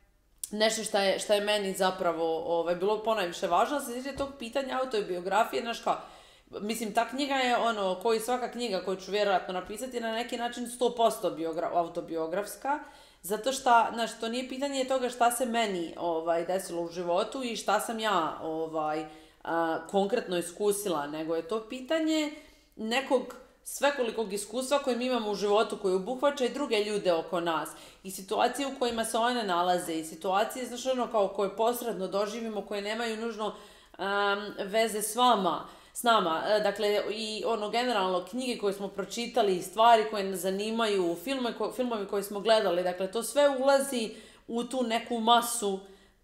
[SPEAKER 2] nešto što je, što je meni zapravo ovaj, bilo ponajviše važno. Se tiče tog pitanja autobiografije, znaš kao, mislim, ta knjiga je ono, koji svaka knjiga koju ću vjerojatno napisati, na neki način sto posto biogra- autobiografska, zato što, znaš, to nije pitanje toga šta se meni ovaj, desilo u životu i šta sam ja ovaj, a, konkretno iskusila, nego je to pitanje nekog svekolikog iskustva koje mi imamo u životu, koje obuhvaća i druge ljude oko nas, i situacije u kojima se one nalaze, i situacije, znaš, ono, kao koje posredno doživimo, koje nemaju nužno um, veze s vama, s nama. Dakle, i ono, generalno, knjige koje smo pročitali, stvari koje nas zanimaju, filme, ko, filmovi koje smo gledali, dakle, to sve ulazi u tu neku masu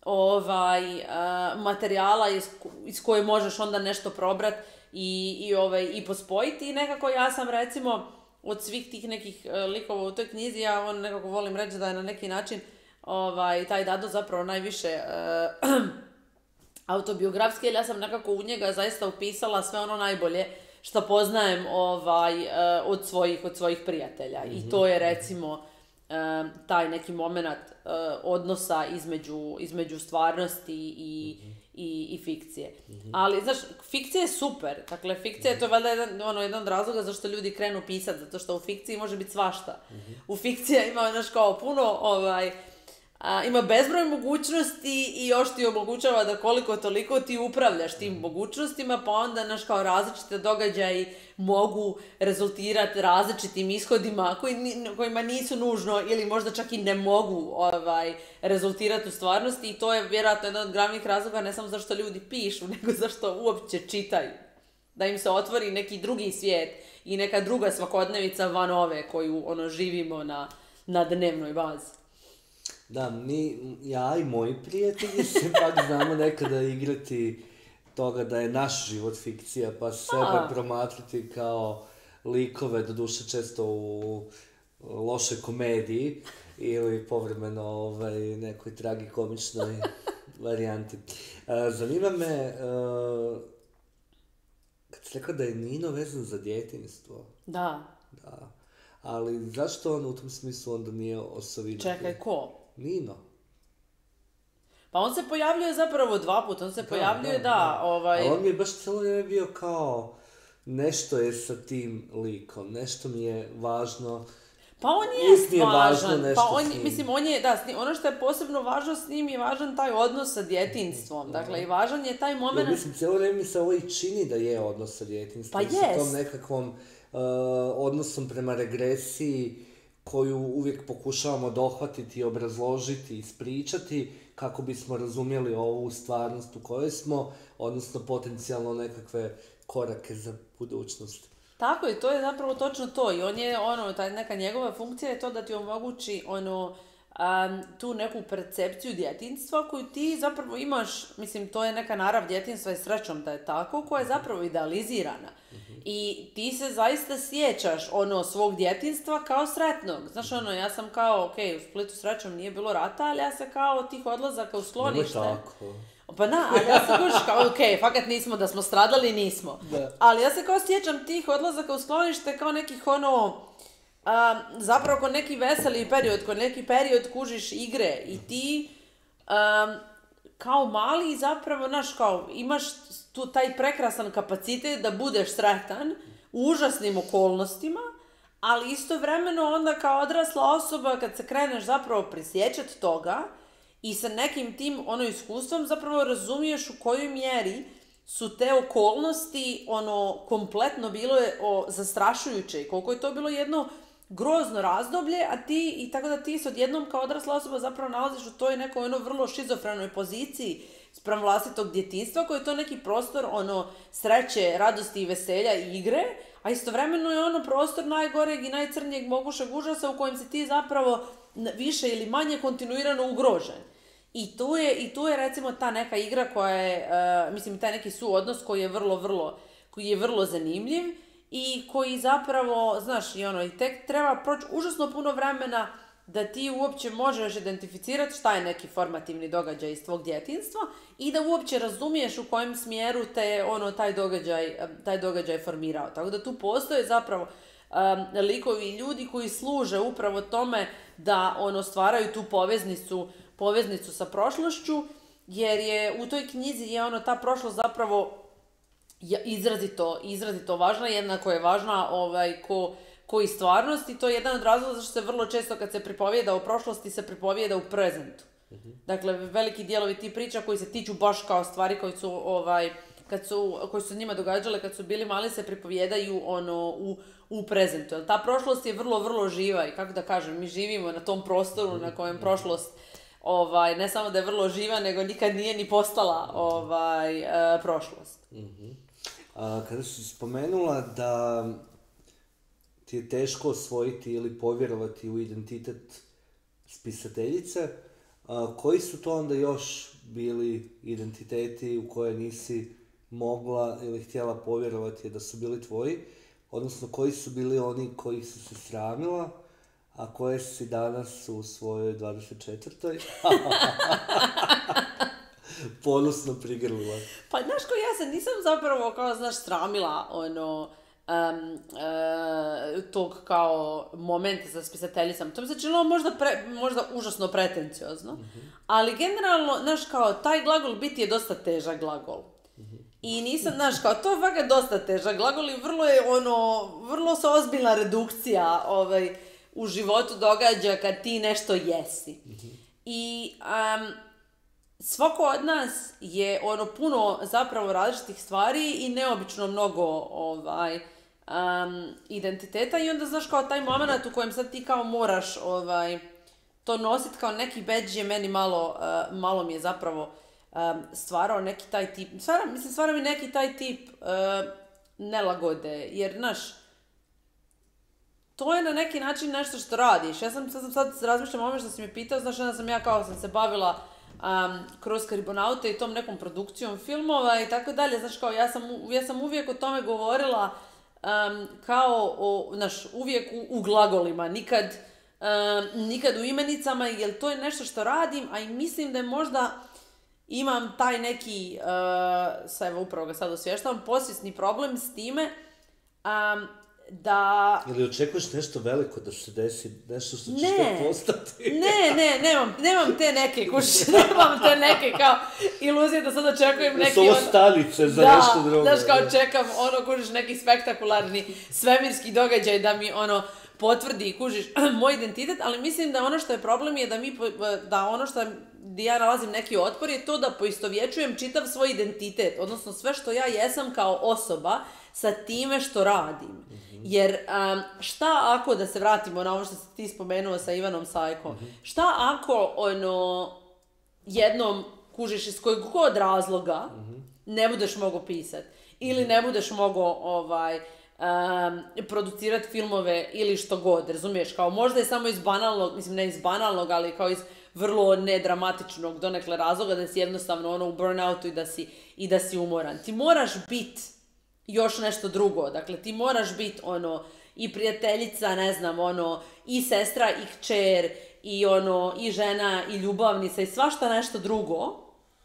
[SPEAKER 2] ovaj, uh, materijala iz, iz koje možeš onda nešto probrat i, i, ovaj, i pospojiti. I nekako ja sam, recimo, od svih tih nekih uh, likova u toj knjizi, ja on nekako volim reći da je na neki način ovaj, taj Dado zapravo najviše uh, autobiografski, jer ja sam nekako u njega zaista upisala sve ono najbolje što poznajem ovaj, uh, od, svojih, od svojih prijatelja. Mm-hmm. I to je, recimo, uh, taj neki moment uh, odnosa između, između stvarnosti i, mm-hmm. i, i fikcije. Mm-hmm. Ali, znaš, fikcija je super. Dakle, fikcija mm-hmm. je to valjda jedan, ono, jedan od razloga zašto ljudi krenu pisati, zato što u fikciji može biti svašta. Mm-hmm. U fikcija ima, znaš, kao puno, ovaj, a, ima bezbroj mogućnosti i još ti omogućava da koliko toliko ti upravljaš tim mogućnostima, pa onda, znaš, kao različite događaji mogu rezultirati različitim ishodima koji, kojima nisu nužno ili možda čak i ne mogu ovaj, rezultirati u stvarnosti, i to je vjerojatno jedan od glavnih razloga, ne samo zašto ljudi pišu, nego zašto uopće čitaju. Da im se otvori neki drugi svijet i neka druga svakodnevica van ove koju ono, živimo na, na dnevnoj bazi.
[SPEAKER 1] Da, mi, ja i moji prijatelji se pak znamo nekada igrati toga da je naš život fikcija, pa sebe A. promatrati kao likove, doduše često u lošoj komediji ili povremeno ovaj, nekoj tragikomičnoj varijanti. Zanima me, kad si rekao da je Nino vezan za djetinjstvo.
[SPEAKER 2] Da.
[SPEAKER 1] Da. Ali zašto on u tom smislu onda nije osovinac?
[SPEAKER 2] Čekaj, ko?
[SPEAKER 1] Nino.
[SPEAKER 2] Pa on se pojavljuje zapravo dva puta, on se da, pojavljuje, da, da, da. ovaj...
[SPEAKER 1] A on mi je baš cijelo vrijeme bio kao, nešto je sa tim likom, nešto mi je važno.
[SPEAKER 2] Pa on je važan, pa on, mislim, on je, da, ono što je posebno važno s njim je važan taj odnos sa djetinjstvom, dakle, i važan je taj moment...
[SPEAKER 1] Ja, mislim, cijelo vrijeme mi se ovo i čini da je odnos sa djetinjstvom,
[SPEAKER 2] pa
[SPEAKER 1] sa tom nekakvom uh, odnosom prema regresiji, koju uvijek pokušavamo dohvatiti, obrazložiti, ispričati kako bismo razumjeli ovu stvarnost u kojoj smo, odnosno potencijalno nekakve korake za budućnost.
[SPEAKER 2] Tako je, to je zapravo točno to. I on je, ono, ta neka njegova funkcija je to da ti omogući ono, um, tu neku percepciju djetinjstva koju ti zapravo imaš, mislim, to je neka narav djetinjstva i srećom da je tako, koja je zapravo idealizirana. Mm-hmm. I ti se zaista sjećaš ono svog djetinjstva kao sretnog. Znaš ono, ja sam kao, ok, u Splitu srećom nije bilo rata, ali ja se kao tih odlazaka u sklonište.
[SPEAKER 1] Nemoj tako.
[SPEAKER 2] Pa na, ali ja se kužiš kao, ok, fakat nismo da smo stradali, nismo.
[SPEAKER 1] Da.
[SPEAKER 2] Ali ja se kao sjećam tih odlazaka u sklonište kao nekih ono, a, zapravo kao neki veseli period, kao neki period kužiš igre i ti a, kao mali zapravo, znaš, kao imaš tu taj prekrasan kapacitet da budeš sretan u užasnim okolnostima, ali istovremeno onda kao odrasla osoba kad se kreneš zapravo prisjećati toga i sa nekim tim ono iskustvom zapravo razumiješ u kojoj mjeri su te okolnosti ono kompletno bilo o, zastrašujuće i koliko je to bilo jedno grozno razdoblje, a ti, i tako da ti se odjednom kao odrasla osoba zapravo nalaziš u toj nekoj ono vrlo šizofrenoj poziciji spram vlastitog djetinjstva, koji je to neki prostor ono sreće, radosti i veselja i igre, a istovremeno je ono prostor najgoreg i najcrnijeg mogućeg užasa u kojem si ti zapravo više ili manje kontinuirano ugrožen. I tu je, i tu je recimo ta neka igra koja je, uh, mislim taj neki suodnos koji je vrlo, vrlo, koji je vrlo zanimljiv i koji zapravo, znaš, i ono, i tek treba proći užasno puno vremena da ti uopće možeš identificirati šta je neki formativni događaj iz tvog djetinjstva i da uopće razumiješ u kojem smjeru te ono taj događaj, taj događaj formirao. Tako da tu postoje zapravo um, likovi i ljudi koji služe upravo tome da ono stvaraju tu poveznicu, poveznicu sa prošlošću, jer je u toj knjizi je ono ta prošlost zapravo izrazito, izrazito važna, jednako je važna ovaj, ko, ko i stvarnost i to je jedan od razloga zašto se vrlo često kad se pripovijeda o prošlosti se pripovijeda u prezentu. Mm-hmm. Dakle, veliki dijelovi ti priča koji se tiču baš kao stvari koji su, ovaj, kad su, koji su njima događale kad su bili mali se pripovjedaju ono, u, u prezentu. Ta prošlost je vrlo, vrlo živa i kako da kažem, mi živimo na tom prostoru na kojem prošlost ovaj, ne samo da je vrlo živa, nego nikad nije ni postala ovaj, uh, prošlost.
[SPEAKER 1] Mm-hmm. A, kada si spomenula da ti je teško osvojiti ili povjerovati u identitet spisateljice, a, koji su to onda još bili identiteti u koje nisi mogla ili htjela povjerovati da su bili tvoji, odnosno koji su bili oni kojih si se sramila, a koje si danas u svojoj dvadeset četvrtoj ponosno prigrlila.
[SPEAKER 2] Pa, znaš ko, ja se nisam zapravo, kao, znaš, sramila, ono, um, uh, tog, kao, momenta sa spisateljicama. To mi se činilo možda, pre, možda užasno pretenciozno, mm-hmm. ali generalno, znaš, kao, taj glagol biti je dosta težak glagol. Mm-hmm. I nisam, znaš, kao, to je vaga dosta težak glagol i vrlo je, ono, vrlo se ozbiljna redukcija, ovaj, u životu događa kad ti nešto jesi. Mm-hmm. I, um, svako od nas je ono puno zapravo različitih stvari i neobično mnogo ovaj, um, identiteta i onda znaš kao taj moment u kojem sad ti kao moraš ovaj, to nositi kao neki badge je meni malo, uh, malo mi je zapravo um, stvarao neki taj tip, stvara, mislim stvara mi neki taj tip uh, nelagode, jer znaš, to je na neki način nešto što radiš. Ja sam sad, sad razmišljam o ovome što si mi pitao, znaš, onda sam ja kao sam se bavila Um, kroz Karibonaute i tom nekom produkcijom filmova i tako dalje, znaš kao ja sam, ja sam uvijek o tome govorila um, kao o, znaš, uvijek u, u glagolima, nikad, um, nikad u imenicama, jer to je nešto što radim, a i mislim da je možda imam taj neki, uh, sad evo upravo ga sad osvještavam, posvjesni problem s time um, da...
[SPEAKER 1] Ili očekuješ nešto veliko da se desi, nešto što ćeš to postati?
[SPEAKER 2] Ne, ne, nemam, nemam te neke, kuš, nemam te neke kao iluzije da sad očekujem neki...
[SPEAKER 1] Da su ovo stanice za
[SPEAKER 2] da,
[SPEAKER 1] nešto drugo.
[SPEAKER 2] Da, znaš kao čekam, ono, kužiš, neki spektakularni svemirski događaj da mi, ono, potvrdi, kužiš, moj identitet, ali mislim da ono što je problem je da mi, da ono što ja nalazim neki otpor je to da poistovjećujem čitav svoj identitet, odnosno sve što ja jesam kao osoba sa time što radim. Mm-hmm. Jer um, šta ako, da se vratimo na ovo što si ti spomenuo sa Ivanom Sajkom, mm-hmm. šta ako ono jednom kužiš iz kojeg god razloga mm-hmm. ne budeš mogao pisati ili ne budeš mogao ovaj, um, producirati filmove ili što god, razumiješ, kao možda je samo iz banalnog, mislim ne iz banalnog, ali kao iz vrlo nedramatičnog donekle razloga da si jednostavno ono u burnoutu i da si, i da si umoran. Ti moraš biti još nešto drugo. Dakle, ti moraš biti, ono, i prijateljica, ne znam, ono, i sestra, i kćer, i ono, i žena, i ljubavnica, i svašta nešto drugo,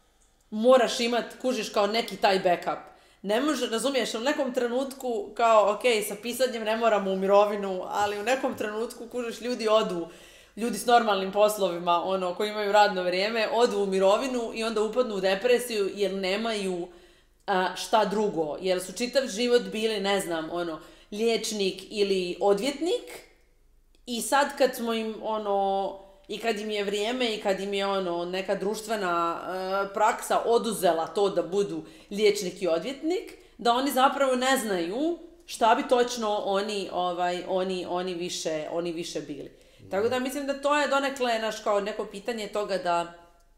[SPEAKER 2] moraš imat, kužiš, kao neki taj backup. Ne može, razumiješ, u nekom trenutku, kao, ok, sa pisanjem ne moramo u mirovinu, ali u nekom trenutku, kužiš, ljudi odu, ljudi s normalnim poslovima, ono, koji imaju radno vrijeme, odu u mirovinu i onda upadnu u depresiju jer nemaju a, šta drugo. Jer su čitav život bili, ne znam, ono, liječnik ili odvjetnik i sad kad smo im, ono, i kad im je vrijeme i kad im je, ono, neka društvena uh, praksa oduzela to da budu liječnik i odvjetnik, da oni zapravo ne znaju šta bi točno oni, ovaj, oni, oni, više, oni više bili. Mm. Tako da mislim da to je donekle naš kao neko pitanje toga da...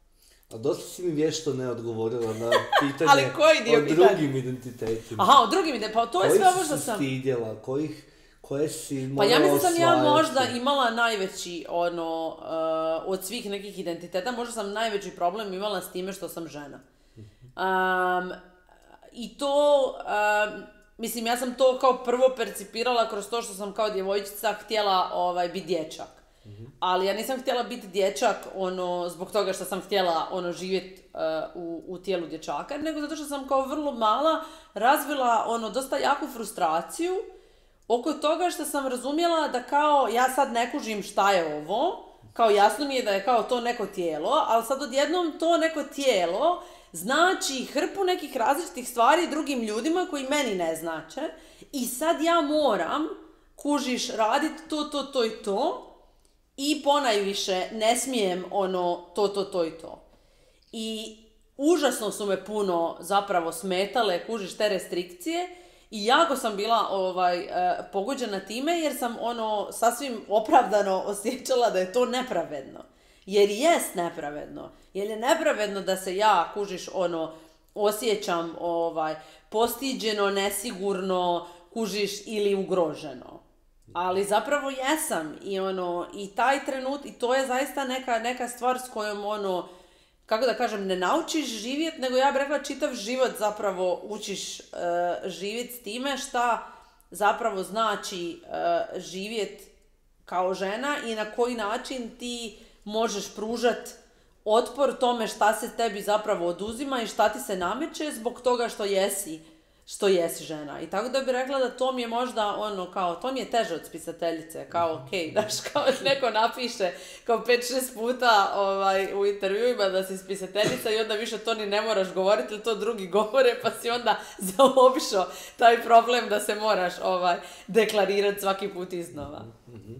[SPEAKER 1] A dosta si mi vješto ne odgovorila na pitanje
[SPEAKER 2] Ali koji dio
[SPEAKER 1] o
[SPEAKER 2] pitanje?
[SPEAKER 1] drugim identitetima.
[SPEAKER 2] Aha, o drugim identitetima, pa to je
[SPEAKER 1] koji
[SPEAKER 2] sve ovo što
[SPEAKER 1] si
[SPEAKER 2] sam...
[SPEAKER 1] stidjela, kojih... koje si morala
[SPEAKER 2] Pa ja mislim da sam ja
[SPEAKER 1] osvajati.
[SPEAKER 2] možda imala najveći, ono, uh, od svih nekih identiteta, možda sam najveći problem imala s time što sam žena. Um, I to, um, mislim, ja sam to kao prvo percipirala kroz to što sam kao djevojčica htjela ovaj, biti dječak. Ali ja nisam htjela biti dječak, ono, zbog toga što sam htjela, ono, živjeti uh, u, u tijelu dječaka, nego zato što sam kao vrlo mala razvila, ono, dosta jaku frustraciju oko toga što sam razumjela da kao ja sad ne kužim šta je ovo, kao jasno mi je da je kao to neko tijelo, ali sad odjednom to neko tijelo znači hrpu nekih različitih stvari drugim ljudima koji meni ne znače i sad ja moram, kužiš, raditi to, to, to i to i ponajviše ne smijem ono to, to, to i to. I užasno su me puno zapravo smetale, kužiš, te restrikcije. I jako sam bila ovaj, eh, pogođena time jer sam ono sasvim opravdano osjećala da je to nepravedno. Jer jest nepravedno. Jer je nepravedno da se ja, kužiš, ono, osjećam ovaj, postiđeno, nesigurno, kužiš, ili ugroženo. Ali zapravo jesam. I ono, i taj trenut, i to je zaista neka, neka stvar s kojom ono, kako da kažem, ne naučiš živjeti, nego ja bih rekla čitav život zapravo učiš uh, živjeti s time šta zapravo znači uh, živjeti kao žena i na koji način ti možeš pružati otpor tome šta se tebi zapravo oduzima i šta ti se nameće zbog toga što jesi, što jesi žena. I tako da bih rekla da to mi je možda ono kao, to mi je teže od spisateljice, kao ok, daš, kao neko napiše kao pet šest puta ovaj, u intervjuima da si spisateljica i onda više to ni ne moraš govoriti, ili to drugi govore, pa si onda zaobišao taj problem da se moraš ovaj, deklarirati svaki put iznova.
[SPEAKER 1] Mm-hmm.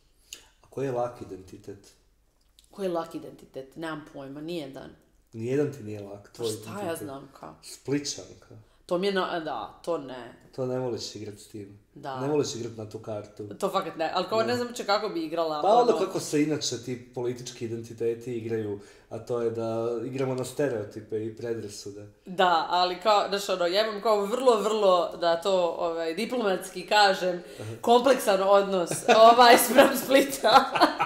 [SPEAKER 1] A koji je lak identitet?
[SPEAKER 2] Koji je lak identitet? Nemam pojma, nijedan.
[SPEAKER 1] Nijedan ti nije lak, tvoj
[SPEAKER 2] identitet. Šta ja znam kao?
[SPEAKER 1] Spličanka.
[SPEAKER 2] To mi je, na, da, to ne.
[SPEAKER 1] To ne voliš igrati s tim.
[SPEAKER 2] Da.
[SPEAKER 1] Ne voliš igrati na tu kartu.
[SPEAKER 2] To fakat ne, ali kao ne, ne znam če kako bi igrala.
[SPEAKER 1] Pa onda kako se inače ti politički identiteti igraju, a to je da igramo na stereotipe i predrasude.
[SPEAKER 2] Da, ali kao, znaš ono, ja imam kao vrlo, vrlo, da to ovaj, diplomatski kažem, kompleksan odnos ovaj sprem Splita.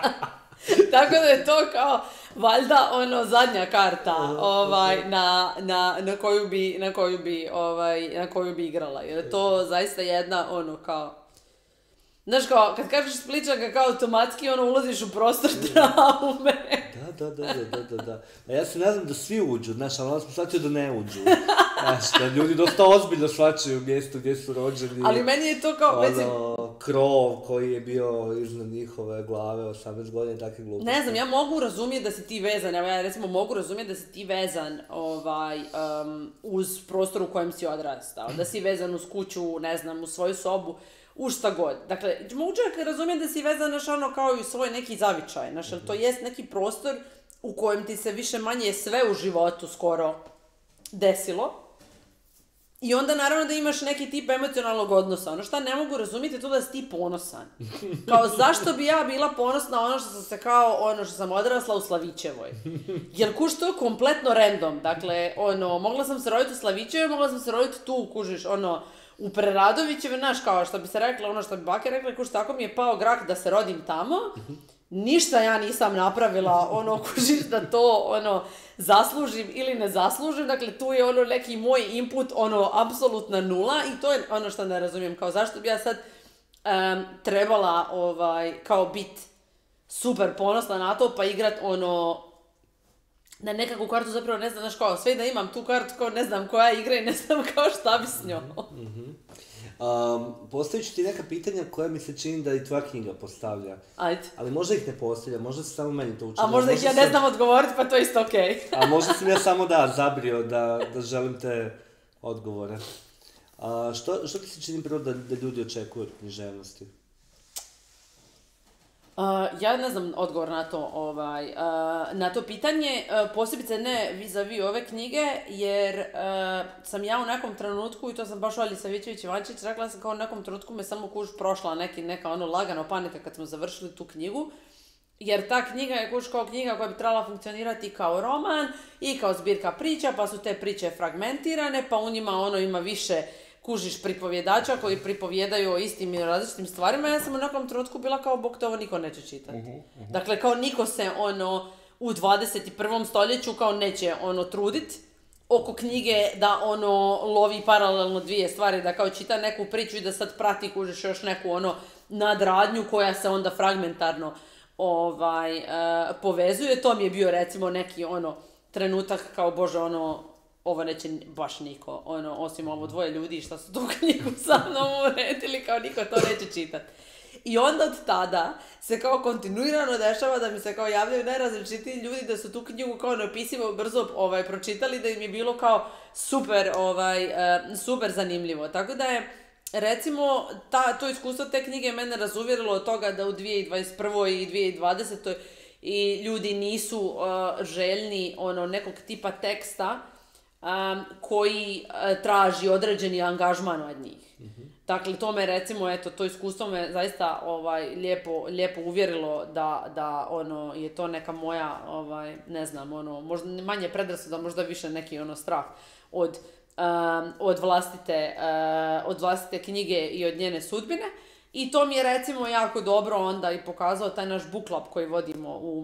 [SPEAKER 2] Tako da je to kao, valjda, ono, zadnja karta, ovaj, na, na, na koju bi, na koju bi, ovaj, na koju bi igrala. Jer je to zaista jedna, ono, kao, znaš, kao, kad kažeš Spličanka, kao automatski, ono, ulaziš u prostor traume.
[SPEAKER 1] Da, da, da, da, da, da. A ja se nadam da svi uđu, znaš, ali onda smo shvatio da ne uđu. Znaš, da ljudi dosta ozbiljno shvaćaju mjesto gdje su rođeni.
[SPEAKER 2] Ali meni je to kao, već
[SPEAKER 1] ono, krov koji je bio iznad njihove glave, osamnaest godina, takve gluposti.
[SPEAKER 2] Ne znam, ja mogu razumjeti da si ti vezan, evo ja recimo mogu razumjeti da si ti vezan ovaj, um, uz prostor u kojem si odrastao, da si vezan uz kuću, ne znam, u svoju sobu, u šta god. Dakle, mogu čak razumjeti da si vezan, znaš, ono, kao i u svoj neki zavičaj, znaš, to jest neki prostor u kojem ti se više manje sve u životu skoro desilo. I onda naravno da imaš neki tip emocionalnog odnosa. Ono što ne mogu razumjeti je to da si ti ponosan. Kao zašto bi ja bila ponosna ono što sam se kao ono što sam odrasla u Slavićevoj. Jer kuž to je kompletno random. Dakle, ono, mogla sam se roditi u Slavićevoj, mogla sam se roditi tu, kužiš, ono, u Preradovićevoj, znaš, kao što bi se rekla, ono što bi bake rekla, kuž tako mi je pao grah da se rodim tamo. ništa ja nisam napravila, ono, kužiš da to, ono, zaslužim ili ne zaslužim, dakle, tu je, ono, neki moj input, ono, apsolutna nula i to je ono što ne razumijem, kao zašto bi ja sad um, trebala, ovaj, kao bit super ponosna na to, pa igrat, ono, na nekakvu kartu, zapravo ne znam, znaš, kao, sve da imam tu kartu, kao ne znam koja igra i ne znam kao šta bi s njom.
[SPEAKER 1] Mm-hmm. Um, postavit ću ti neka pitanja koja mi se čini da i tvoja knjiga postavlja.
[SPEAKER 2] Ajde.
[SPEAKER 1] Ali možda ih ne postavlja, možda se samo meni to učinilo.
[SPEAKER 2] A možda ih ja ne znam odgovoriti, pa to je isto okej. Okay.
[SPEAKER 1] A možda sam ja samo da, zabrio da, da želim te odgovore. A, što, što ti se čini prvo da, da ljudi očekuju od književnosti?
[SPEAKER 2] Uh, ja ne znam odgovor na to, ovaj, uh, na to pitanje, uh, posebice ne vis-a-vis ove knjige, jer uh, sam ja u nekom trenutku, i to sam baš Olji Savićević-Ivančić, rekla sam kao u nekom trenutku me samo kuž prošla neki, neka ono lagano panika kad smo završili tu knjigu, jer ta knjiga je kuž kao knjiga koja bi trebala funkcionirati kao roman i kao zbirka priča, pa su te priče fragmentirane, pa u njima ono ima više kužiš pripovjedača koji pripovjedaju o istim i različitim stvarima. Ja sam u nekom trenutku bila kao, bok, to ovo niko neće čitati. Uh-huh, uh-huh. Dakle, kao niko se ono u dvadeset i prvom stoljeću kao neće ono trudit oko knjige da ono lovi paralelno dvije stvari, da kao čita neku priču i da sad prati kužiš još neku ono nadradnju koja se onda fragmentarno ovaj, uh, povezuje. To mi je bio recimo neki ono trenutak kao, bože, ono, ovo neće baš niko, ono, osim ovo dvoje ljudi što su tu knjigu sa mnom uredili, kao niko to neće čitati. I onda od tada se kao kontinuirano dešava da mi se kao javljaju najrazličitiji ljudi da su tu knjigu kao neopisivo brzo ovaj, pročitali, da im je bilo kao super, ovaj, uh, super zanimljivo. Tako da je, recimo, ta, to iskustvo te knjige mene razuvjerilo od toga da u dvije tisuće dvadeset prvoj i dvije tisuće dvadesetoj i ljudi nisu uh, željni ono, nekog tipa teksta Um, koji uh, traži određeni angažman od njih. Mm-hmm. Dakle, to me recimo, eto, to iskustvo me zaista ovaj, lijepo, lijepo uvjerilo da, da ono, je to neka moja, ovaj, ne znam, ono, možda manje predrasuda, možda više neki ono strah od, um, od, vlastite, uh, od vlastite knjige i od njene sudbine. I to mi je recimo jako dobro onda i pokazao taj naš book club koji vodimo u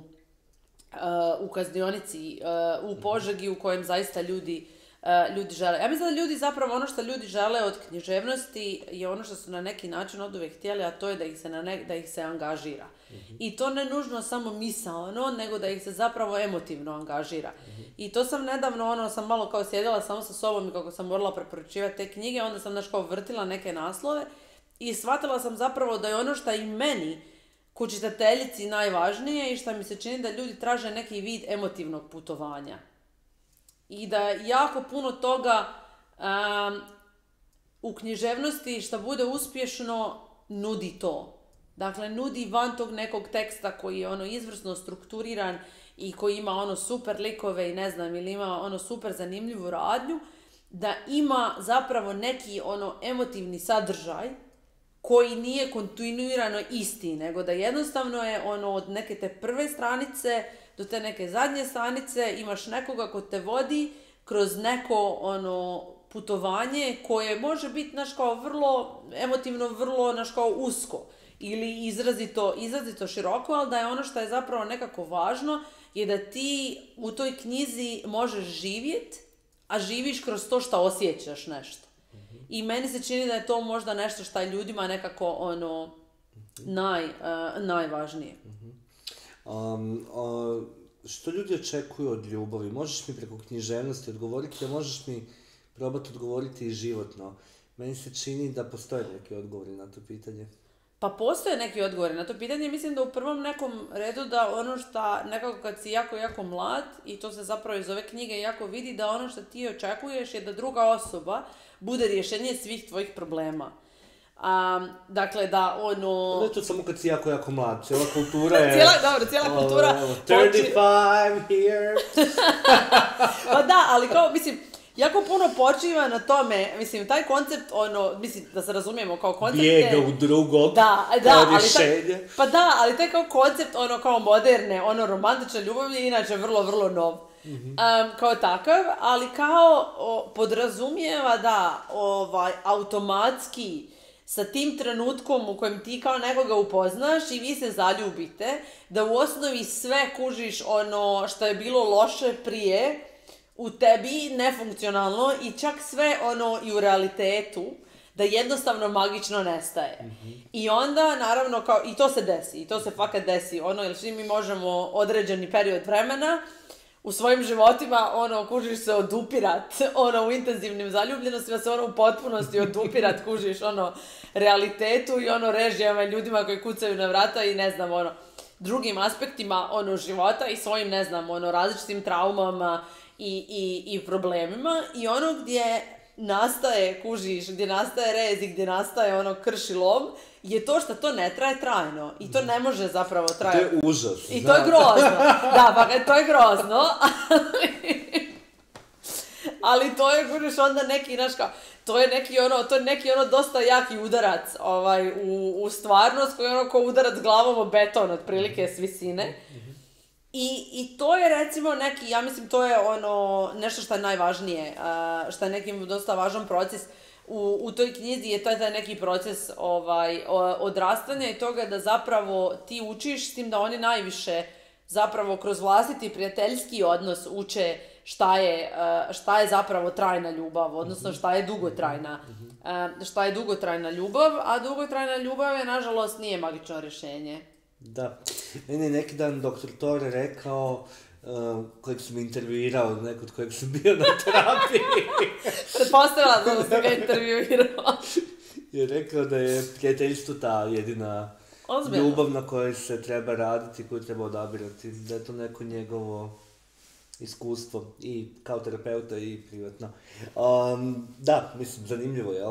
[SPEAKER 2] Uh, u kaznionici uh, u Požegi, u kojem zaista ljudi, uh, ljudi žele. Ja mislim da ljudi zapravo ono što ljudi žele od književnosti je ono što su na neki način oduvijek htjeli, a to je da ih se, na ne, da ih se angažira. Mm-hmm. I to ne nužno samo misaono, nego da ih se zapravo emotivno angažira. Mm-hmm. I to sam nedavno, ono, sam malo kao sjedila samo sa sobom i kako sam morala preporučivati te knjige, onda sam naš kao vrtila neke naslove i shvatila sam zapravo da je ono što i meni ko čitateljici najvažnije i što mi se čini da ljudi traže neki vid emotivnog putovanja. I da jako puno toga um, u književnosti što bude uspješno nudi to. Dakle, nudi van tog nekog teksta koji je ono izvrsno strukturiran i koji ima ono super likove i ne znam, ili ima ono super zanimljivu radnju, da ima zapravo neki ono emotivni sadržaj koji nije kontinuirano isti, nego da jednostavno je ono od neke te prve stranice do te neke zadnje stranice imaš nekoga ko te vodi kroz neko ono putovanje koje može biti naš kao vrlo emotivno, vrlo naš kao usko ili izrazito, izrazito široko, ali da je ono što je zapravo nekako važno je da ti u toj knjizi možeš živjeti, a živiš kroz to što osjećaš nešto. I meni se čini da je to možda nešto što je ljudima nekako ono naj, uh, najvažnije.
[SPEAKER 1] Um, uh, što ljudi očekuju od ljubavi? Možeš mi preko književnosti odgovoriti, a možeš mi probati odgovoriti i životno. Meni se čini da postoje neki odgovori na to pitanje.
[SPEAKER 2] Pa postoje neki odgovori na to pitanje. Mislim da u prvom nekom redu da ono što nekako kad si jako, jako mlad, i to se zapravo iz ove knjige jako vidi, da ono što ti očekuješ je da druga osoba bude rješenje svih tvojih problema. Um, dakle, da ono...
[SPEAKER 1] Ne to samo kad si jako, jako mlad. Cijela kultura je...
[SPEAKER 2] cijela, dobro, cijela kultura...
[SPEAKER 1] Oh, thirty-five here.
[SPEAKER 2] Pa da, ali kao, mislim, jako puno počiva na tome, mislim, taj koncept, ono, mislim, da se razumijemo kao koncept...
[SPEAKER 1] Bijega u drugog,
[SPEAKER 2] da, da,
[SPEAKER 1] kao
[SPEAKER 2] ali
[SPEAKER 1] rješenje.
[SPEAKER 2] Taj, pa da, ali taj kao koncept, ono, kao moderne, ono, romantične ljubavi je inače vrlo, vrlo nov. Mm-hmm. Um, kao takav, ali kao o, podrazumijeva da ovaj, automatski sa tim trenutkom u kojem ti kao nekoga upoznaš i vi se zaljubite, da u osnovi sve kužiš ono što je bilo loše prije u tebi, nefunkcionalno i čak sve ono i u realitetu, da jednostavno magično nestaje. Mm-hmm. I onda, naravno, kao, i to se desi, i to se fakat desi, ono, jer svi mi možemo određeni period vremena u svojim životima, ono, kužiš se odupirat, ono, u intenzivnim zaljubljenostima se, ono, u potpunosti odupirat, kužiš, ono, realitetu i, ono, režijama i ljudima koji kucaju na vrata i, ne znam, ono, drugim aspektima, ono, života i svojim, ne znam, ono, različitim traumama i, i, i problemima. I ono gdje nastaje, kužiš, gdje nastaje rez i gdje nastaje, ono, krš i lom, je to što to ne traje trajno. I to ne može zapravo trajati.
[SPEAKER 1] To je užas.
[SPEAKER 2] I to je grozno. Da, pa to je grozno. Ali to je, kužiš, onda neki, znaš kao, to je neki ono, to je neki ono dosta jaki udarac ovaj, u, u stvarnost, koji je ono ko udarac glavom o beton, otprilike s visine. I, I to je recimo neki, ja mislim to je ono, nešto što je najvažnije, što je neki dosta važan proces u, u toj knjizi, je to je taj neki proces ovaj, odrastanja i toga da zapravo ti učiš, s tim da oni najviše zapravo kroz vlastiti prijateljski odnos uče šta je, šta je zapravo trajna ljubav, odnosno šta je dugotrajna, šta je dugotrajna ljubav, a dugotrajna ljubav je, nažalost, nije magično rješenje.
[SPEAKER 1] Da. Meni je neki dan doktor Tore rekao, uh, kojeg sam intervjuirao, neko od kojeg sam bio na terapiji.
[SPEAKER 2] Pretpostavila da sam ga intervjuirao.
[SPEAKER 1] Je rekao da je prijateljstvo ta jedina Ozbiljno. ljubav na kojoj se treba raditi, koju treba odabirati. Da je to neko njegovo iskustvo i kao terapeuta i privatno. Um, da, mislim, zanimljivo, jel?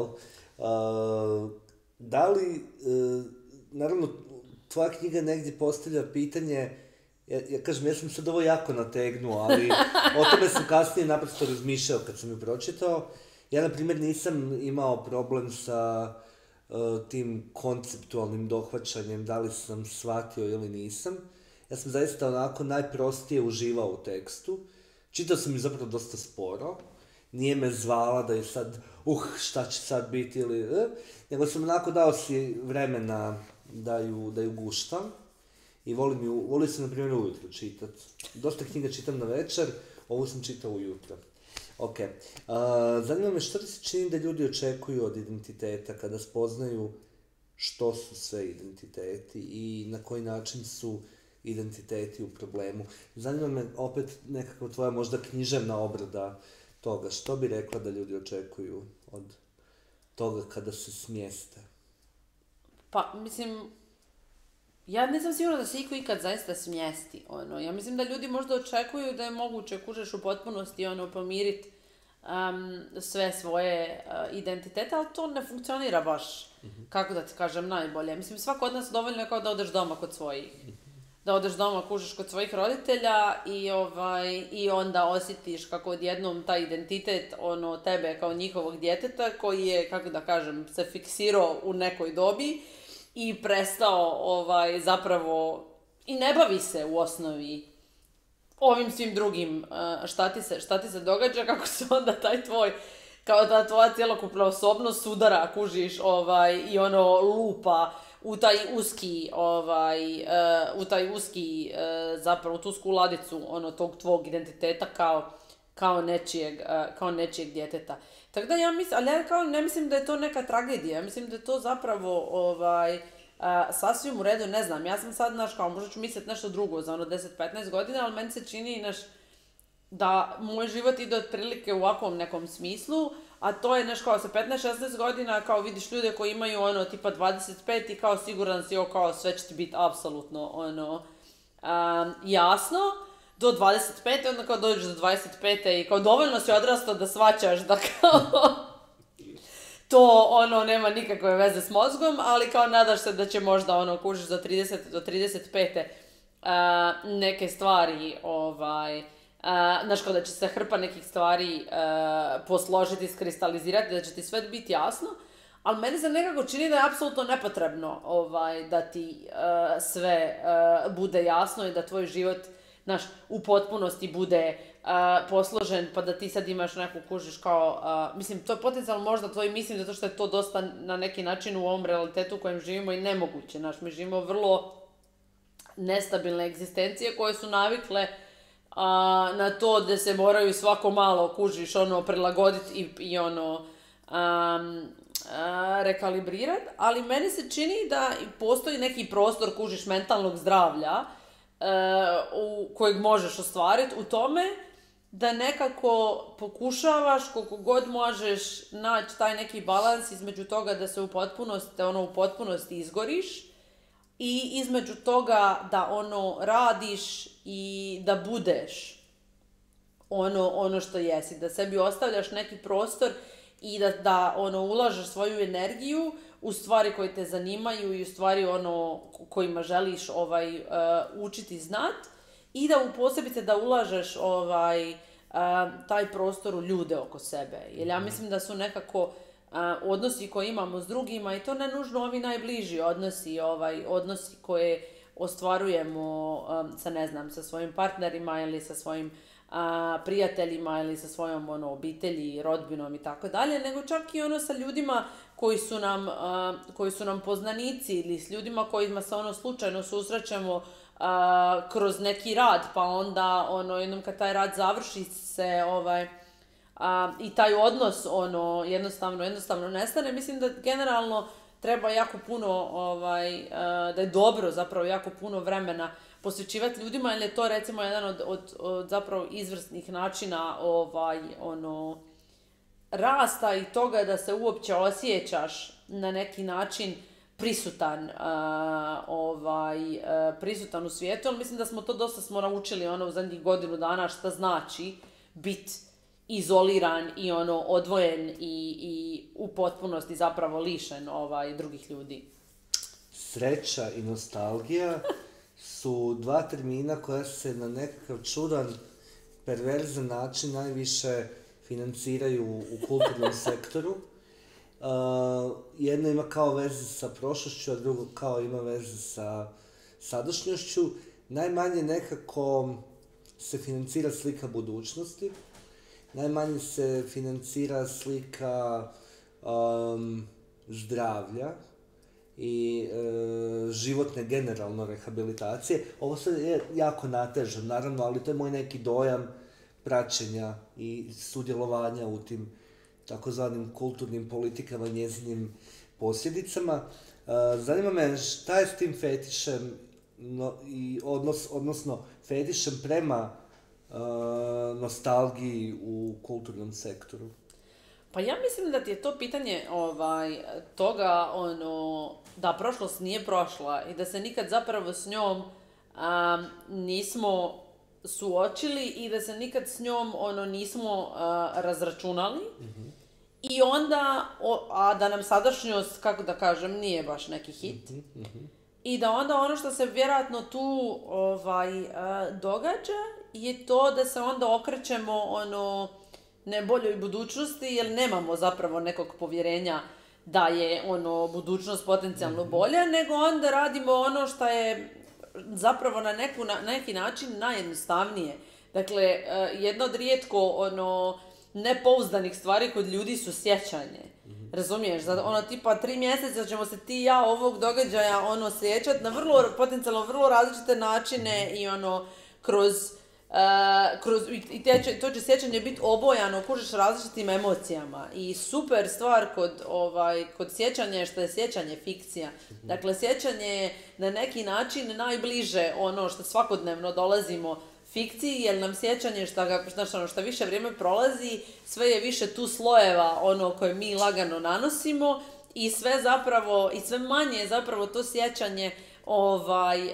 [SPEAKER 1] Uh, da li, uh, naravno, tvoja knjiga negdje postavlja pitanje, ja, ja kažem, ja sam sad ovo jako nategnuo, ali o tome sam kasnije naprosto razmišljao kad sam ju pročitao. Ja, na primjer, nisam imao problem sa uh, tim konceptualnim dohvaćanjem, da li sam shvatio ili nisam. Ja sam zaista onako najprostije uživao u tekstu. Čitao sam ju zapravo dosta sporo. Nije me zvala da je sad, uh, šta će sad biti ili... Eh, nego sam onako dao si vremena da ju, da ju guštam. I volim ju, volim sam na primjer ujutro čitat. Dosta knjiga čitam na večer, ovu sam čitao ujutro. Ok. Uh, zanima me što ti se čini da ljudi očekuju od identiteta kada spoznaju što su sve identiteti i na koji način su identiteti u problemu. Zanima me opet nekako tvoja možda književna obrada toga. Što bi rekla da ljudi očekuju od toga kada se smjeste?
[SPEAKER 2] Pa, mislim, ja nisam sigurna da se iko ikad zaista smjesti. Ono. Ja mislim da ljudi možda očekuju da je moguće kužeš u potpunosti ono, pomiriti um, sve svoje uh, identitete, ali to ne funkcionira baš, mm-hmm. kako da ti kažem, najbolje. Mislim, svako od nas dovoljno je kao da odeš doma kod svojih. Da odeš doma, kužiš kod svojih roditelja i, ovaj, i onda osjetiš kako odjednom taj identitet ono, tebe kao njihovog djeteta koji je, kako da kažem, se fiksirao u nekoj dobi i prestao ovaj, zapravo i ne bavi se u osnovi ovim svim drugim šta ti se, šta ti se događa, kako se onda taj tvoj, kao da tvoja cjelokupna osobnost sudara, kužiš, ovaj, i ono lupa u taj uski, ovaj, uh, u taj uski, uh, zapravo, u tu usku ladicu, ono, tog tvog identiteta kao, kao nečijeg, uh, kao nečijeg djeteta. Tako da ja mislim, ali ja kao ne mislim da je to neka tragedija, ja mislim da je to zapravo, ovaj, uh, sasvim u redu, ne znam, ja sam sad, znaš, kao, možda ću misliti nešto drugo za ono deset petnaest godina, ali meni se čini, znaš, da moj život ide otprilike u ovakvom nekom smislu, a to je nešto kao sa petnaest šesnaest godina, kao vidiš ljude koji imaju ono tipa dvadeset pet i kao siguran si o kao sve će ti biti apsolutno ono um, jasno, do dvadeset pete onda kao dođeš do dvadeset pete i kao dovoljno si odrastao da shvaćaš da kao to ono nema nikakve veze s mozgom, ali kao nadaš se da će možda ono kužiš do trideset do trideset pete uh, neke stvari ovaj Uh, znaš, kao da će se hrpa nekih stvari uh, posložiti, iskristalizirati, da će ti sve biti jasno, ali meni se nekako čini da je apsolutno nepotrebno ovaj, da ti uh, sve uh, bude jasno i da tvoj život znaš, u potpunosti bude uh, posložen, pa da ti sad imaš neku, kužiš kao, uh, mislim, to je potencijalno možda tvoj mislim, zato što je to dosta na neki način u ovom realitetu u kojem živimo i nemoguće, znaš, mi živimo vrlo nestabilne egzistencije koje su navikle a, na to da se moraju svako malo, kužiš, ono, prilagoditi i, i ono, um, rekalibrirati, ali meni se čini da postoji neki prostor, kužiš, mentalnog zdravlja uh, u kojeg možeš ostvariti u tome da nekako pokušavaš koliko god možeš naći taj neki balans između toga da se u potpunosti, ono, u potpunosti izgoriš i između toga da ono radiš i da budeš ono, ono što jesi, da sebi ostavljaš neki prostor i da, da ono, ulažeš svoju energiju u stvari koje te zanimaju i u stvari ono kojima želiš ovaj, uh, učiti znat i da u posebice da ulažeš ovaj, uh, taj prostor u ljude oko sebe. Jer ja mislim da su nekako uh, odnosi koje imamo s drugima i to ne nužno ovi najbliži odnosi, ovaj, odnosi koje ostvarujemo um, sa, ne znam, sa svojim partnerima ili sa svojim a, prijateljima ili sa svojom ono, obitelji, rodbinom i tako dalje, nego čak i ono sa ljudima koji su nam, a, koji su nam poznanici ili s ljudima kojima se ono slučajno susrećemo a, kroz neki rad, pa onda ono, jednom kad taj rad završi se ovaj, a, i taj odnos ono, jednostavno, jednostavno nestane. Mislim da generalno treba jako puno, ovaj, a, da je dobro zapravo jako puno vremena posvećivati ljudima, jer je to recimo jedan od, od, od zapravo izvrsnih načina ovaj, ono, rasta i toga da se uopće osjećaš na neki način prisutan, uh, ovaj, uh, prisutan u svijetu, ali mislim da smo to dosta smo naučili ono, u zadnjih godinu dana šta znači biti izoliran i ono, odvojen i, i u potpunosti zapravo lišen ovaj, drugih ljudi.
[SPEAKER 1] Sreća i nostalgija su dva termina koja se na nekakav čudan, perverzan način najviše financiraju u kulturnom sektoru. Uh, jedno ima kao veze sa prošlošću, a drugo kao ima veze sa sadašnjošću. Najmanje nekako se financira slika budućnosti, najmanje se financira slika um, zdravlja i e, životne generalno rehabilitacije. Ovo sve je jako natežno, naravno, ali to je moj neki dojam praćenja i sudjelovanja u tim takozvanim kulturnim politikama, njezinim posljedicama. E, zanima me šta je s tim fetišem no, i odnos, odnosno fetišem prema e, nostalgiji u kulturnom sektoru?
[SPEAKER 2] Pa ja mislim da ti je to pitanje ovaj, toga ono, da prošlost nije prošla i da se nikad zapravo s njom um, nismo suočili i da se nikad s njom ono, nismo uh, razračunali. Mm-hmm. I onda, o, a da nam sadašnjost, kako da kažem, nije baš neki hit. Mm-hmm. I da onda ono što se vjerojatno tu ovaj, uh, događa je to da se onda okrećemo ono, ne boljoj budućnosti, jer nemamo zapravo nekog povjerenja da je ono budućnost potencijalno bolja, nego onda radimo ono što je zapravo na, neku, na neki način najjednostavnije. Dakle, jedna od rijetko ono, nepouzdanih stvari kod ljudi su sjećanje. Mm-hmm. Razumiješ? Zato, ono, tipa tri mjeseca ćemo se ti i ja ovog događaja ono, sjećati na vrlo, potencijalno vrlo različite načine i ono, kroz Uh, kroz, i te će, to će sjećanje biti obojano, kužiš, različitim emocijama. I super stvar kod, ovaj, kod sjećanja je što je sjećanje fikcija. Mm-hmm. Dakle, sjećanje je na neki način najbliže ono što svakodnevno dolazimo fikciji, jer nam sjećanje što, ga, znači, ono, što više vrijeme prolazi, sve je više tu slojeva ono koje mi lagano nanosimo i sve zapravo, i sve manje je zapravo to sjećanje ovaj, uh,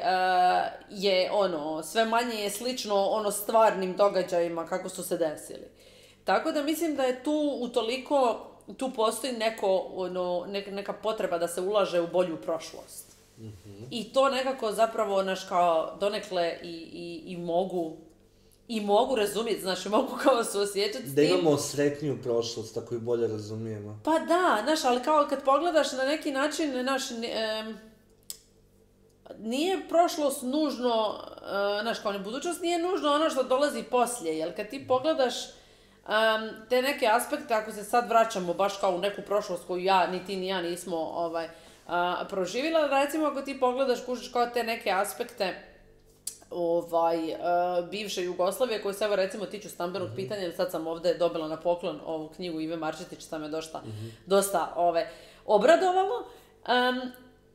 [SPEAKER 2] je ono, sve manje je slično ono stvarnim događajima kako su se desili. Tako da mislim da je tu utoliko, tu postoji neko, ono, ne, neka potreba da se ulaže u bolju prošlost. Mm-hmm. I to nekako zapravo, naš, kao donekle i, i, i mogu i mogu razumjeti, znači mogu kao se osjećati s tim.
[SPEAKER 1] Da imamo sretniju prošlost, tako i bolje razumijemo.
[SPEAKER 2] Pa da, znaš, ali kao kad pogledaš na neki način, naš, e, nije prošlost nužno uh, znaš, kao ne, budućnost nije nužno ono što dolazi poslije, jer kad ti pogledaš um, te neke aspekte, ako se sad vraćamo baš kao u neku prošlost koju ja, ni ti ni ja nismo ovaj, uh, proživjela, recimo ako ti pogledaš, kužiš kao te neke aspekte ovaj, uh, bivše Jugoslavije, koje se evo recimo tiču stambenog mm-hmm. pitanja, jer sad sam ovdje dobila na poklon ovu knjigu Ive Marčetić, sam je dosta, mm-hmm. dosta ove, obradovalo. Um,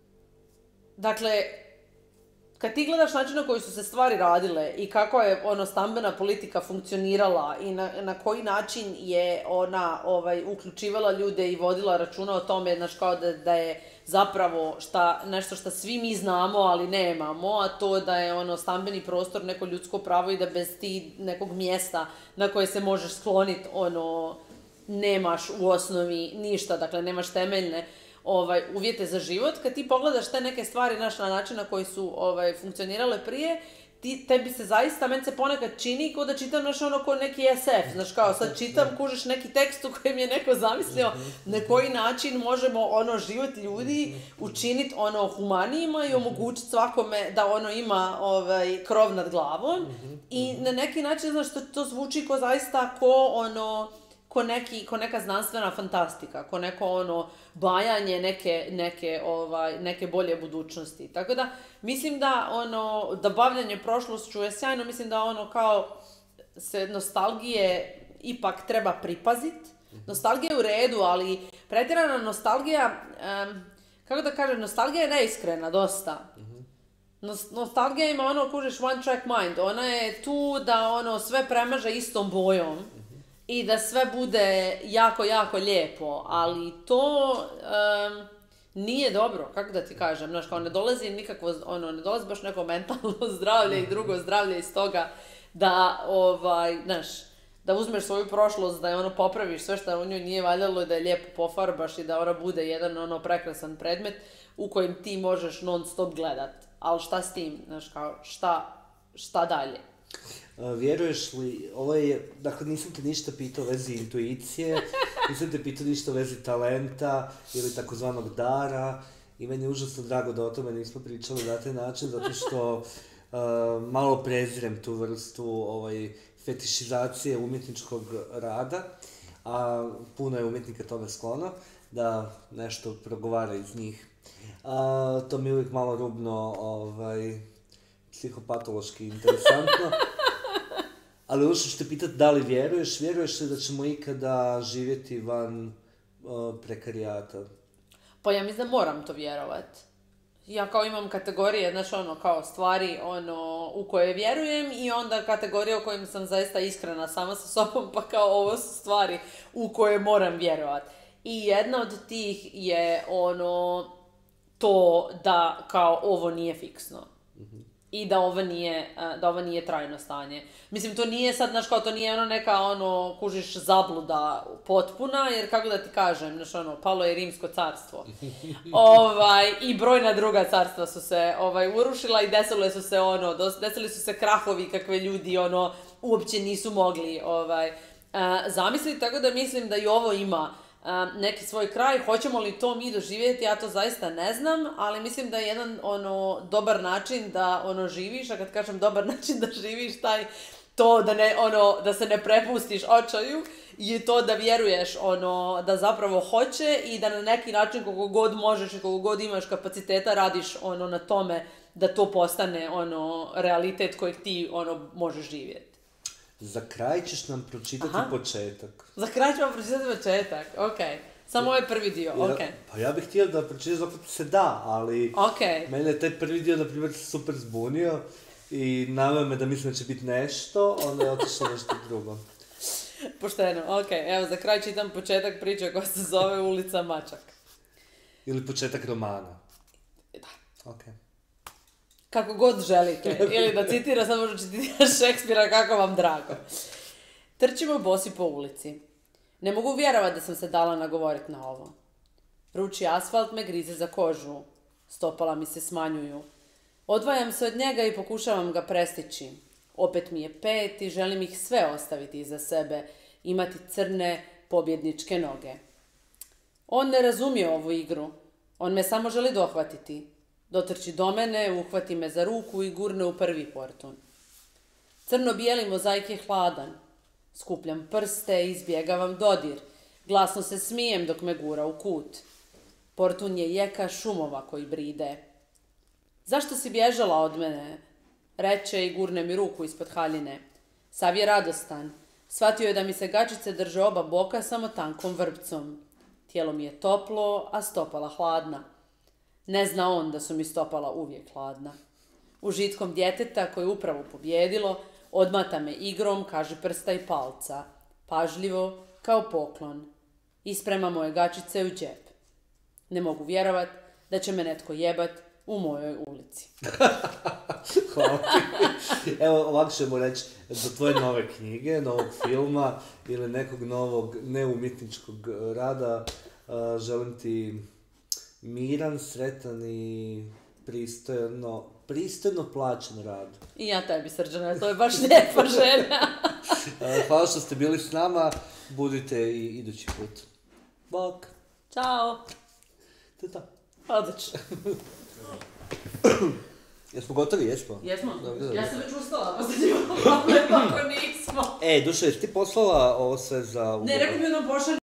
[SPEAKER 2] dakle, kad ti gledaš način na koji su se stvari radile i kako je ono stambena politika funkcionirala i na, na koji način je ona ovaj, uključivala ljude i vodila računa o tome, znaš, kao da, da je zapravo šta, nešto što svi mi znamo, ali nemamo, a to da je ono stambeni prostor neko ljudsko pravo i da bez ti nekog mjesta na koje se možeš skloniti, ono, nemaš u osnovi ništa, dakle nemaš temeljne ovaj, uvjete za život. Kad ti pogledaš te neke stvari naš, na način na koji su ovaj, funkcionirale prije, ti, tebi se zaista, meni se ponekad čini kao da čitam naš ono ko neki es ef, znaš kao sad čitam, kužiš neki tekst u kojem je neko zamislio na koji način možemo ono život ljudi učiniti ono humanijima i omogućiti svakome da ono ima ovaj, krov nad glavom i na neki način, znaš, to, to zvuči ko zaista ko ono ko, neki, ko neka znanstvena fantastika, ko neko ono bajanje neke, neke, ovaj, neke bolje budućnosti. Tako da, mislim da ono, da bavljanje prošlošću je sjajno, mislim da ono kao se nostalgije ipak treba pripaziti. Nostalgija je u redu, ali pretjerana nostalgija, um, kako da kažem, nostalgija je neiskrena dosta. Nos, nostalgija ima ono, kužiš, one track mind, ona je tu da ono sve premaže istom bojom. I da sve bude jako, jako lijepo, ali to um, nije dobro, kako da ti kažem, znaš, kao ne dolazi nikakvo, ono, ne dolazi baš neko mentalno zdravlje i drugo zdravlje iz toga da, ovaj, znaš, da uzmeš svoju prošlost, da je ono popraviš sve što u njoj nije valjalo i da je lijepo pofarbaš i da ona bude jedan ono prekrasan predmet u kojem ti možeš non stop gledat. Ali šta s tim, znaš, kao, šta, šta dalje?
[SPEAKER 1] Uh, vjeruješ li, ovo je, dakle nisam te ništa pitao u vezi intuicije, nisam te pitao ništa u vezi talenta ili takozvanog dara i meni je užasno drago da o tome nismo pričali na taj način, zato što uh, malo prezirem tu vrstu ovaj, fetišizacije umjetničkog rada, a puno je umjetnika tome sklono da nešto progovara iz njih. Uh, to mi je uvijek malo rubno, ovaj, psihopatološki interesantno. Ali ušao ću te pitati da li vjeruješ, vjeruješ li da ćemo ikada živjeti van uh, prekarijata?
[SPEAKER 2] Pa ja mislim da moram to vjerovat. Ja kao imam kategorije, znaš ono, kao stvari ono, u koje vjerujem i onda kategorije u kojim sam zaista iskrena sama sa sobom, pa kao ovo su stvari u koje moram vjerovat. I jedna od tih je ono, to da kao ovo nije fiksno. Mm-hmm. I da ovo nije, da ovo nije trajno stanje. Mislim, to nije sad, znaš, kao to nije ono neka, ono, kužiš, zabluda potpuna, jer kako da ti kažem, znaš, ono, palo je Rimsko carstvo. ovaj, I brojna druga carstva su se, ovaj, urušila i desile su se, ono, desili su se krahovi kakve ljudi, ono, uopće nisu mogli, ovaj, zamisliti, tako da mislim da i ovo ima Um, neki svoj kraj. Hoćemo li to mi doživjeti, ja to zaista ne znam, ali mislim da je jedan ono dobar način da ono živiš, a kad kažem dobar način da živiš, taj to da ne ono da se ne prepustiš očaju je to da vjeruješ ono da zapravo hoće i da na neki način koliko god možeš i koliko god imaš kapaciteta radiš ono na tome da to postane ono realitet kojeg ti ono možeš živjeti.
[SPEAKER 1] Za kraj ćeš nam pročitati Aha. početak.
[SPEAKER 2] Za kraj ću vam pročitati početak, ok. Samo ovaj prvi dio,
[SPEAKER 1] ja,
[SPEAKER 2] ok.
[SPEAKER 1] Pa ja bih htio da pročitaš dok se da, ali
[SPEAKER 2] okay.
[SPEAKER 1] Mene je taj prvi dio, na primjer, super zbunio i naveo me da mislim da će biti nešto, onda je otišlo nešto drugo.
[SPEAKER 2] Pošteno, ok. Evo, za kraj čitam početak priče koja se zove Ulica Mačak.
[SPEAKER 1] Ili početak romana.
[SPEAKER 2] Da.
[SPEAKER 1] Ok.
[SPEAKER 2] Kako god želite. Ili da citira, sad možda citira Šekspira, kako vam drago. Trčimo bosi po ulici. Ne mogu vjerovati da sam se dala nagovoriti na ovo. Vrući asfalt me grize za kožu. Stopala mi se smanjuju. Odvajam se od njega i pokušavam ga prestići. Opet mi je pet i želim ih sve ostaviti iza sebe. Imati crne, pobjedničke noge. On ne razumije ovu igru. On me samo želi dohvatiti. Dotrči do mene, uhvati me za ruku i gurne u prvi portun. Crno-bijeli mozaik je hladan. Skupljam prste, izbjegavam dodir. Glasno se smijem dok me gura u kut. Portun je jeka šumova koji bride. Zašto si bježala od mene? Reče i gurne mi ruku ispod haljine. Sav je radostan. Shvatio je da mi se gačice drže oba boka samo tankom vrpcom. Tijelo mi je toplo, a stopala hladna. Ne zna on da su mi stopala uvijek hladna. Užitkom djeteta koje je upravo pobjedilo, odmata me igrom, kaže prsta i palca. Pažljivo, kao poklon. Isprema moje gačice u džep. Ne mogu vjerovat da će me netko jebat u mojoj ulici.
[SPEAKER 1] Hvala ti. Evo, lakše mu reći, do tvoje nove knjige, novog filma ili nekog novog neumjetničkog rada, uh, želim ti miran, sretan i pristojno, pristojno plaćen rad.
[SPEAKER 2] I ja tebi, Srđana, to je baš lijepa želja.
[SPEAKER 1] uh, hvala što ste bili s nama, budite i idući put. Bok!
[SPEAKER 2] Ćao!
[SPEAKER 1] To je to.
[SPEAKER 2] Odlično.
[SPEAKER 1] Jesmo gotovi, jesmo?
[SPEAKER 2] Jesmo?
[SPEAKER 1] Dobro, dobro.
[SPEAKER 2] Ja sam već ustala, pa se ti ovo ako nismo.
[SPEAKER 1] E, Duša, jesi ti poslala ovo sve za...
[SPEAKER 2] Ne, rekao mi da nam pošalje